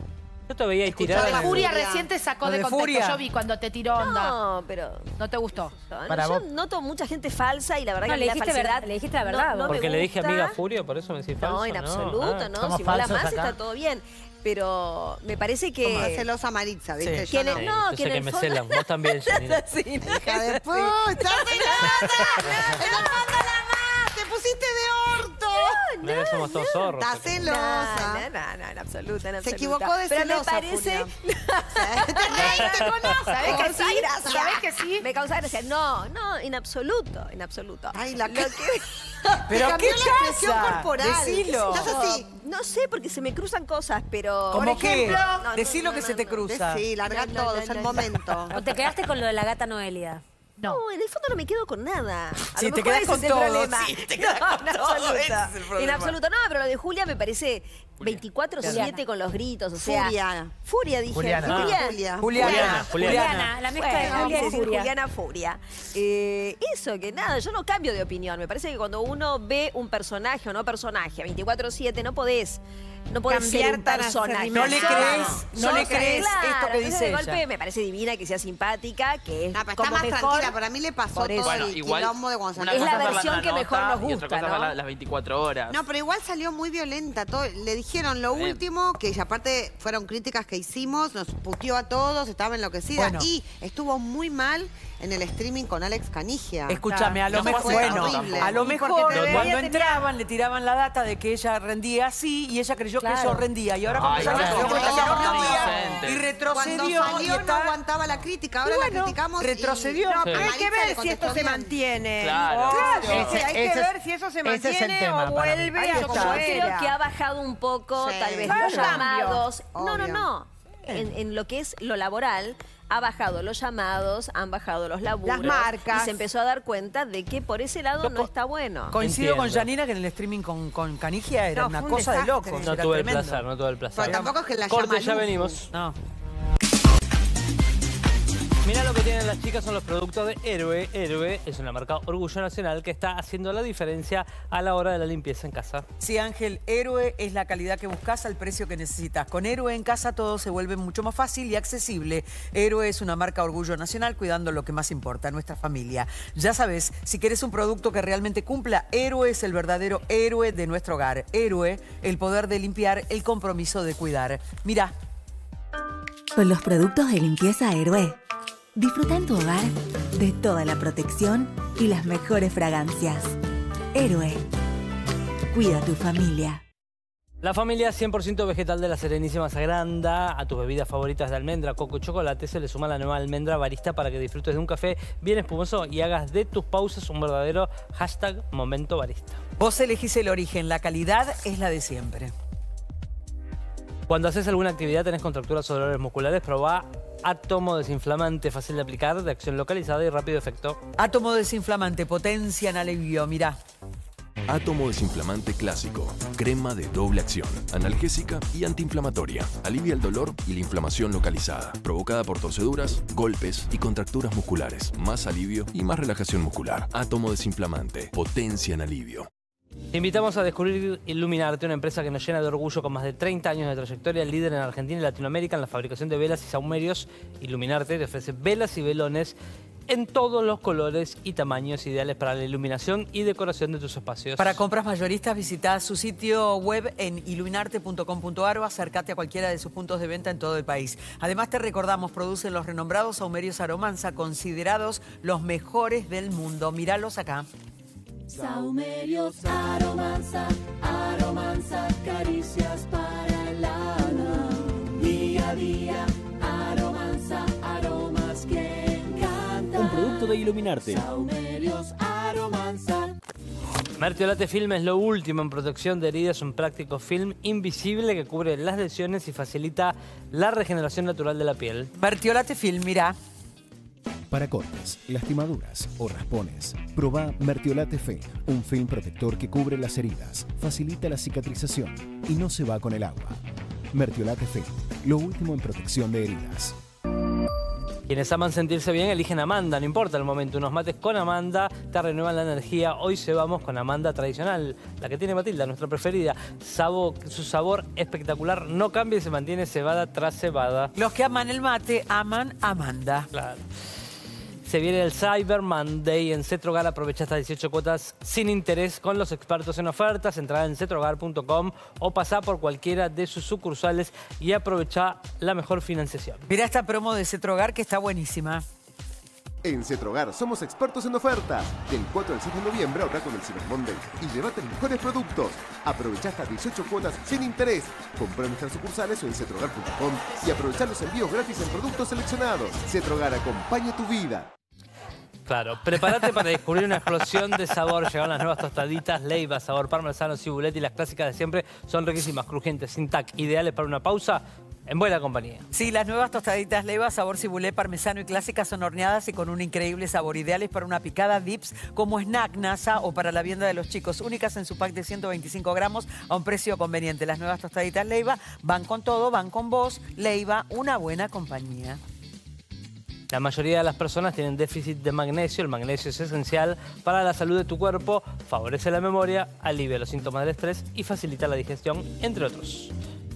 Yo te veía Escuchá tirada. la en el- Furia Furia. recién te sacó Lo de de contexto. Furia. Yo vi cuando te tiró onda. No, pero... ¿No te gustó? No, Para yo vos. noto mucha gente falsa y la verdad No, que le la dijiste falsedad... verdad- le dijiste la verdad, no, no me Porque le dije gusta. amiga Furia, por eso me decís falso. No, en absoluto, Ah. no. Somos Si vos la falsos amás, acá. está todo bien. Pero me parece Como la que... celosa Maritza, ¿viste? que Yo en el- no. no, yo que sé en que el me fondo- celan. Vos también, Janina. Sí, Hija de puta, celosa. En el fondo la más, te pusiste de orto. Mirá que somos todos zorros. Está acá. celosa. No, no, no, en absoluta, en absoluta. Se equivocó de Pero celosa, me parece... Furia. Te reíste con oso. ¿Sabés que sí? gracia. ¿Sabés que sí? Me causa gracia. No, no, en absoluto, en absoluto. Ay, la Lo que... ¿Pero Cambió qué la expresión pasa? corporal. Decilo. Estás así. No sé, porque se me cruzan cosas, pero... ¿Cómo qué? No, no, Decí no, lo que no, se te no. cruza. Sí, larga No, no, todo, no, es el no, momento. ¿O te quedaste con lo de la gata Noelia? No, en el fondo no me quedo con nada. A Sí, lo te mejor quedás ese con es el todo, problema. sí, te quedás No, con en todo, absoluto. ese es el En problema. absoluto, no, pero lo de Julia me parece veinticuatro siete con los gritos, o sea... Furia. Furia, dije. Juliana. Furia. Julia. Juliana, Juliana. Juliana, la mezcla de Bueno, Julia sí, y sí, Furia. Juliana Furia. Eh, eso, que nada, yo no cambio de opinión. Me parece que cuando uno ve un personaje o no personaje, veinticuatro siete, no podés, no podés Cambiar ser un tan personaje. No le Sos- crees, no sos- le crees claro, esto que entonces dice de ella. golpe me parece divina, que sea simpática, que es No, pero está como más mejor. tranquila. Para mí le pasó Por eso. todo Bueno, el igual, quilombo de cuando una salió. Es cosa la ver versión que mejor nota nos y otra gusta, cosa es ver ¿no? la- las veinticuatro horas. No, pero igual salió muy violenta. Todo, le dijeron lo Bien. último, que aparte fueron críticas que hicimos, nos puteó a todos, estaba enloquecida. Bueno. Y estuvo muy mal en el streaming con Alex Canigia. Escúchame, a lo No mejor, fue bueno, horrible. a lo Y porque mejor te veía cuando tenía- entraban le tiraban la data de que ella rendía así y ella creyó que Claro. eso rendía. Y ahora cuando Ay, ya claro. se dio cuenta que Claro. no rendía Inocente. y Cuando retrocedió y salió no está... aguantaba la crítica, ahora Y la bueno, criticamos y- retrocedió. No, Sí. pero hay que Maritza ver le si esto contestó se bien. mantiene. Claro. Claro, Ese- hay que ese es- ver si eso se ese es el mantiene tema o para mí. vuelve Ahí a está. como Yo era. creo que ha bajado un poco, Sí. tal vez, Claro. los llamados. No, no, Obvio. no. En, en lo que es lo laboral, ha bajado los llamados, han bajado los laburos. Las marcas. Y se empezó a dar cuenta de que por ese lado no está bueno. Coincido con Entiendo. Janina que en el streaming con, con Canigia era No, una fue un cosa de desastre. locos. No era tuve el tremendo. placer, no tuve el placer. Pero tampoco es que la Corte, llama ya Luzu. venimos. No. Mirá lo que tienen las chicas, son los productos de Héroe. Héroe es una marca orgullo nacional que está haciendo la diferencia a la hora de la limpieza en casa. Sí, Ángel, Héroe es la calidad que buscas al precio que necesitas. Con Héroe en casa todo se vuelve mucho más fácil y accesible. Héroe es una marca orgullo nacional cuidando lo que más importa, nuestra familia. Ya sabes, si quieres un producto que realmente cumpla, Héroe es el verdadero héroe de nuestro hogar. Héroe, el poder de limpiar, el compromiso de cuidar. Mira. Con los productos de limpieza Héroe, disfruta en tu hogar de toda la protección y las mejores fragancias. Héroe, cuida a tu familia. La familia cien por ciento vegetal de la Serenísima Sagranda. A tus bebidas favoritas de almendra, coco y chocolate se le suma la nueva almendra barista para que disfrutes de un café bien espumoso y hagas de tus pausas un verdadero hashtag momento barista. Vos elegís el origen, la calidad es la de siempre. Cuando haces alguna actividad, tenés contracturas o dolores musculares, probá Átomo desinflamante, fácil de aplicar, de acción localizada y rápido efecto. Átomo desinflamante, potencia en alivio, mirá. Átomo desinflamante clásico. Crema de doble acción. Analgésica y antiinflamatoria. Alivia el dolor y la inflamación localizada. Provocada por torceduras, golpes y contracturas musculares. Más alivio y más relajación muscular. Átomo desinflamante. Potencia en alivio. Te invitamos a descubrir Iluminarte, una empresa que nos llena de orgullo con más de treinta años de trayectoria, líder en Argentina y Latinoamérica en la fabricación de velas y sahumerios. Iluminarte te ofrece velas y velones en todos los colores y tamaños ideales para la iluminación y decoración de tus espacios. Para compras mayoristas, visita su sitio web en iluminarte punto com punto ar o acércate a cualquiera de sus puntos de venta en todo el país. Además, te recordamos, producen los renombrados sahumerios Aromanza, considerados los mejores del mundo. Míralos acá. Saumerios Aromanza, Aromanza, caricias para el alma. Día a día, Aromanza, aromas que encantan. Un producto de Iluminarte. Saumerios Aromanza. Mertiolate Film es lo último en protección de heridas, un práctico film invisible que cubre las lesiones y facilita la regeneración natural de la piel. Mertiolate Film, mira. Para cortes, lastimaduras o raspones, probá Mertiolate Film, un film protector que cubre las heridas, facilita la cicatrización y no se va con el agua. Mertiolate Film, lo último en protección de heridas. Quienes aman sentirse bien eligen Amanda, no importa el momento. Unos mates con Amanda te renuevan la energía. Hoy se vamos con Amanda tradicional, la que tiene Matilda, nuestra preferida. Sabo, su sabor espectacular no cambia y se mantiene cebada tras cebada. Los que aman el mate aman Amanda. Claro. Se viene el Cyber Monday en Cetrogar. Aprovecha hasta dieciocho cuotas sin interés con los expertos en ofertas. Entrá en cetrogar punto com o pasá por cualquiera de sus sucursales y aprovecha la mejor financiación. Mira esta promo de Cetrogar que está buenísima. En Cetrogar somos expertos en ofertas. Del cuatro al seis de noviembre ahorra con el Cyber Monday y llévate los mejores productos. Aprovecha hasta dieciocho cuotas sin interés. Compra en nuestras sucursales o en cetrogar punto com y aprovecha los envíos gratis en productos seleccionados. Cetrogar acompaña tu vida. Claro, prepárate para descubrir una explosión de sabor. Llegaron las nuevas tostaditas Leiva, sabor parmesano, cibulet y las clásicas de siempre. Son riquísimas, crujientes, sin tac, ideales para una pausa en buena compañía. Sí, las nuevas tostaditas Leiva, sabor cibulet, parmesano y clásicas son horneadas y con un increíble sabor. Ideales para una picada dips como snack, nasa o para la vianda de los chicos. Únicas en su pack de ciento veinticinco gramos a un precio conveniente. Las nuevas tostaditas Leiva van con todo, van con vos. Leiva, una buena compañía. La mayoría de las personas tienen déficit de magnesio. El magnesio es esencial para la salud de tu cuerpo, favorece la memoria, alivia los síntomas del estrés y facilita la digestión, entre otros.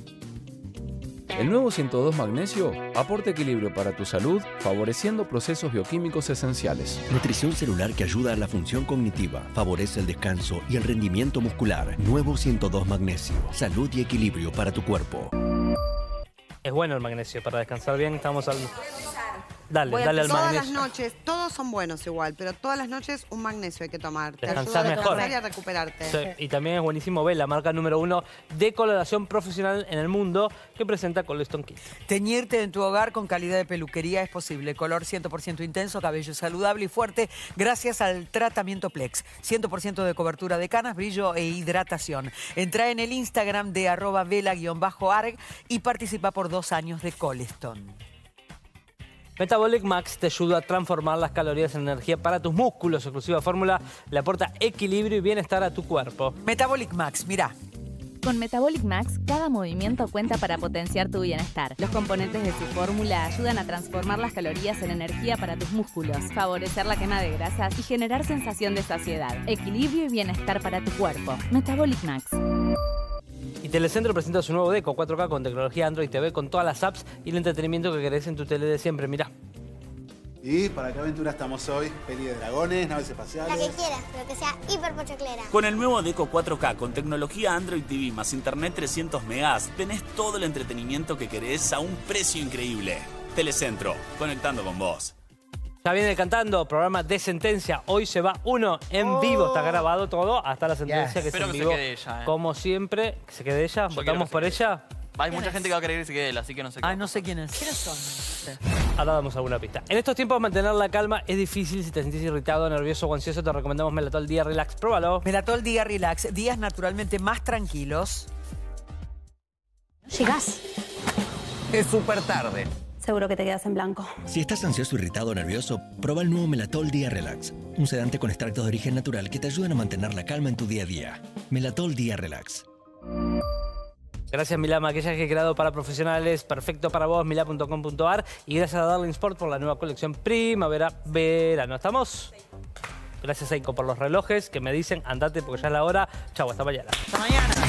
El nuevo ciento dos Magnesio aporta equilibrio para tu salud, favoreciendo procesos bioquímicos esenciales. Nutrición celular que ayuda a la función cognitiva, favorece el descanso y el rendimiento muscular. Nuevo ciento dos Magnesio, salud y equilibrio para tu cuerpo. Es bueno el magnesio para descansar bien. Estamos al... Dale, Voy a- dale al todas magnesio. las noches, todos son buenos igual, pero todas las noches un magnesio hay que tomar. Te Descansás ayuda a mejor. descansar y a recuperarte. Sí, y también es buenísimo ver la marca número uno de coloración profesional en el mundo que presenta Coleston Kit. Teñirte en tu hogar con calidad de peluquería es posible. Color cien por ciento intenso, cabello saludable y fuerte gracias al tratamiento Plex. cien por ciento de cobertura de canas, brillo e hidratación. Entra en el Instagram de arroba vela-arg y participa por dos años de Coleston. Metabolic Max te ayuda a transformar las calorías en energía para tus músculos. Su exclusiva fórmula le aporta equilibrio y bienestar a tu cuerpo. Metabolic Max, mira. Con Metabolic Max, cada movimiento cuenta para potenciar tu bienestar. Los componentes de su fórmula ayudan a transformar las calorías en energía para tus músculos, favorecer la quema de grasas y generar sensación de saciedad, equilibrio y bienestar para tu cuerpo. Metabolic Max. Y Telecentro presenta su nuevo Deco cuatro K con tecnología Android T V con todas las apps y el entretenimiento que querés en tu tele de siempre. Mirá. ¿Y para qué aventura estamos hoy? ¿Peli de dragones, naves La espaciales? que quieras, pero que sea hiper pochoclera. Con el nuevo Deco cuatro K con tecnología Android T V más internet trescientos megas, tenés todo el entretenimiento que querés a un precio increíble. Telecentro, conectando con vos. Ya viene cantando, programa de sentencia. Hoy se va uno en vivo. Está grabado todo hasta la sentencia Yes. que es Espero en que se vivo. quede ella, eh. Como siempre, que se quede ella. Yo quiero ¿Votamos que se por quede. ella? Hay mucha gente que va a querer que se quede él, así que no sé qué. Ay, no sé quién es. ¿Quiénes son? Ahora damos alguna pista. En estos tiempos mantener la calma es difícil. Si te sentís irritado, nervioso o ansioso, te recomendamos Melatol Día Relax. Pruébalo. Melatol Día Relax. Días naturalmente más tranquilos. Llegás. Es súper tarde. Seguro que te quedas en blanco. Si estás ansioso, irritado o nervioso, prueba el nuevo Melatol Día Relax, un sedante con extractos de origen natural que te ayudan a mantener la calma en tu día a día. Melatol Día Relax. Gracias, Milá, maquillaje creado para profesionales, perfecto para vos, milá punto com punto ar. Y gracias a Darling Sport por la nueva colección Primavera-Verano. ¿Estamos? Gracias a Inco por los relojes que me dicen andate porque ya es la hora. Chau, hasta mañana. Hasta mañana.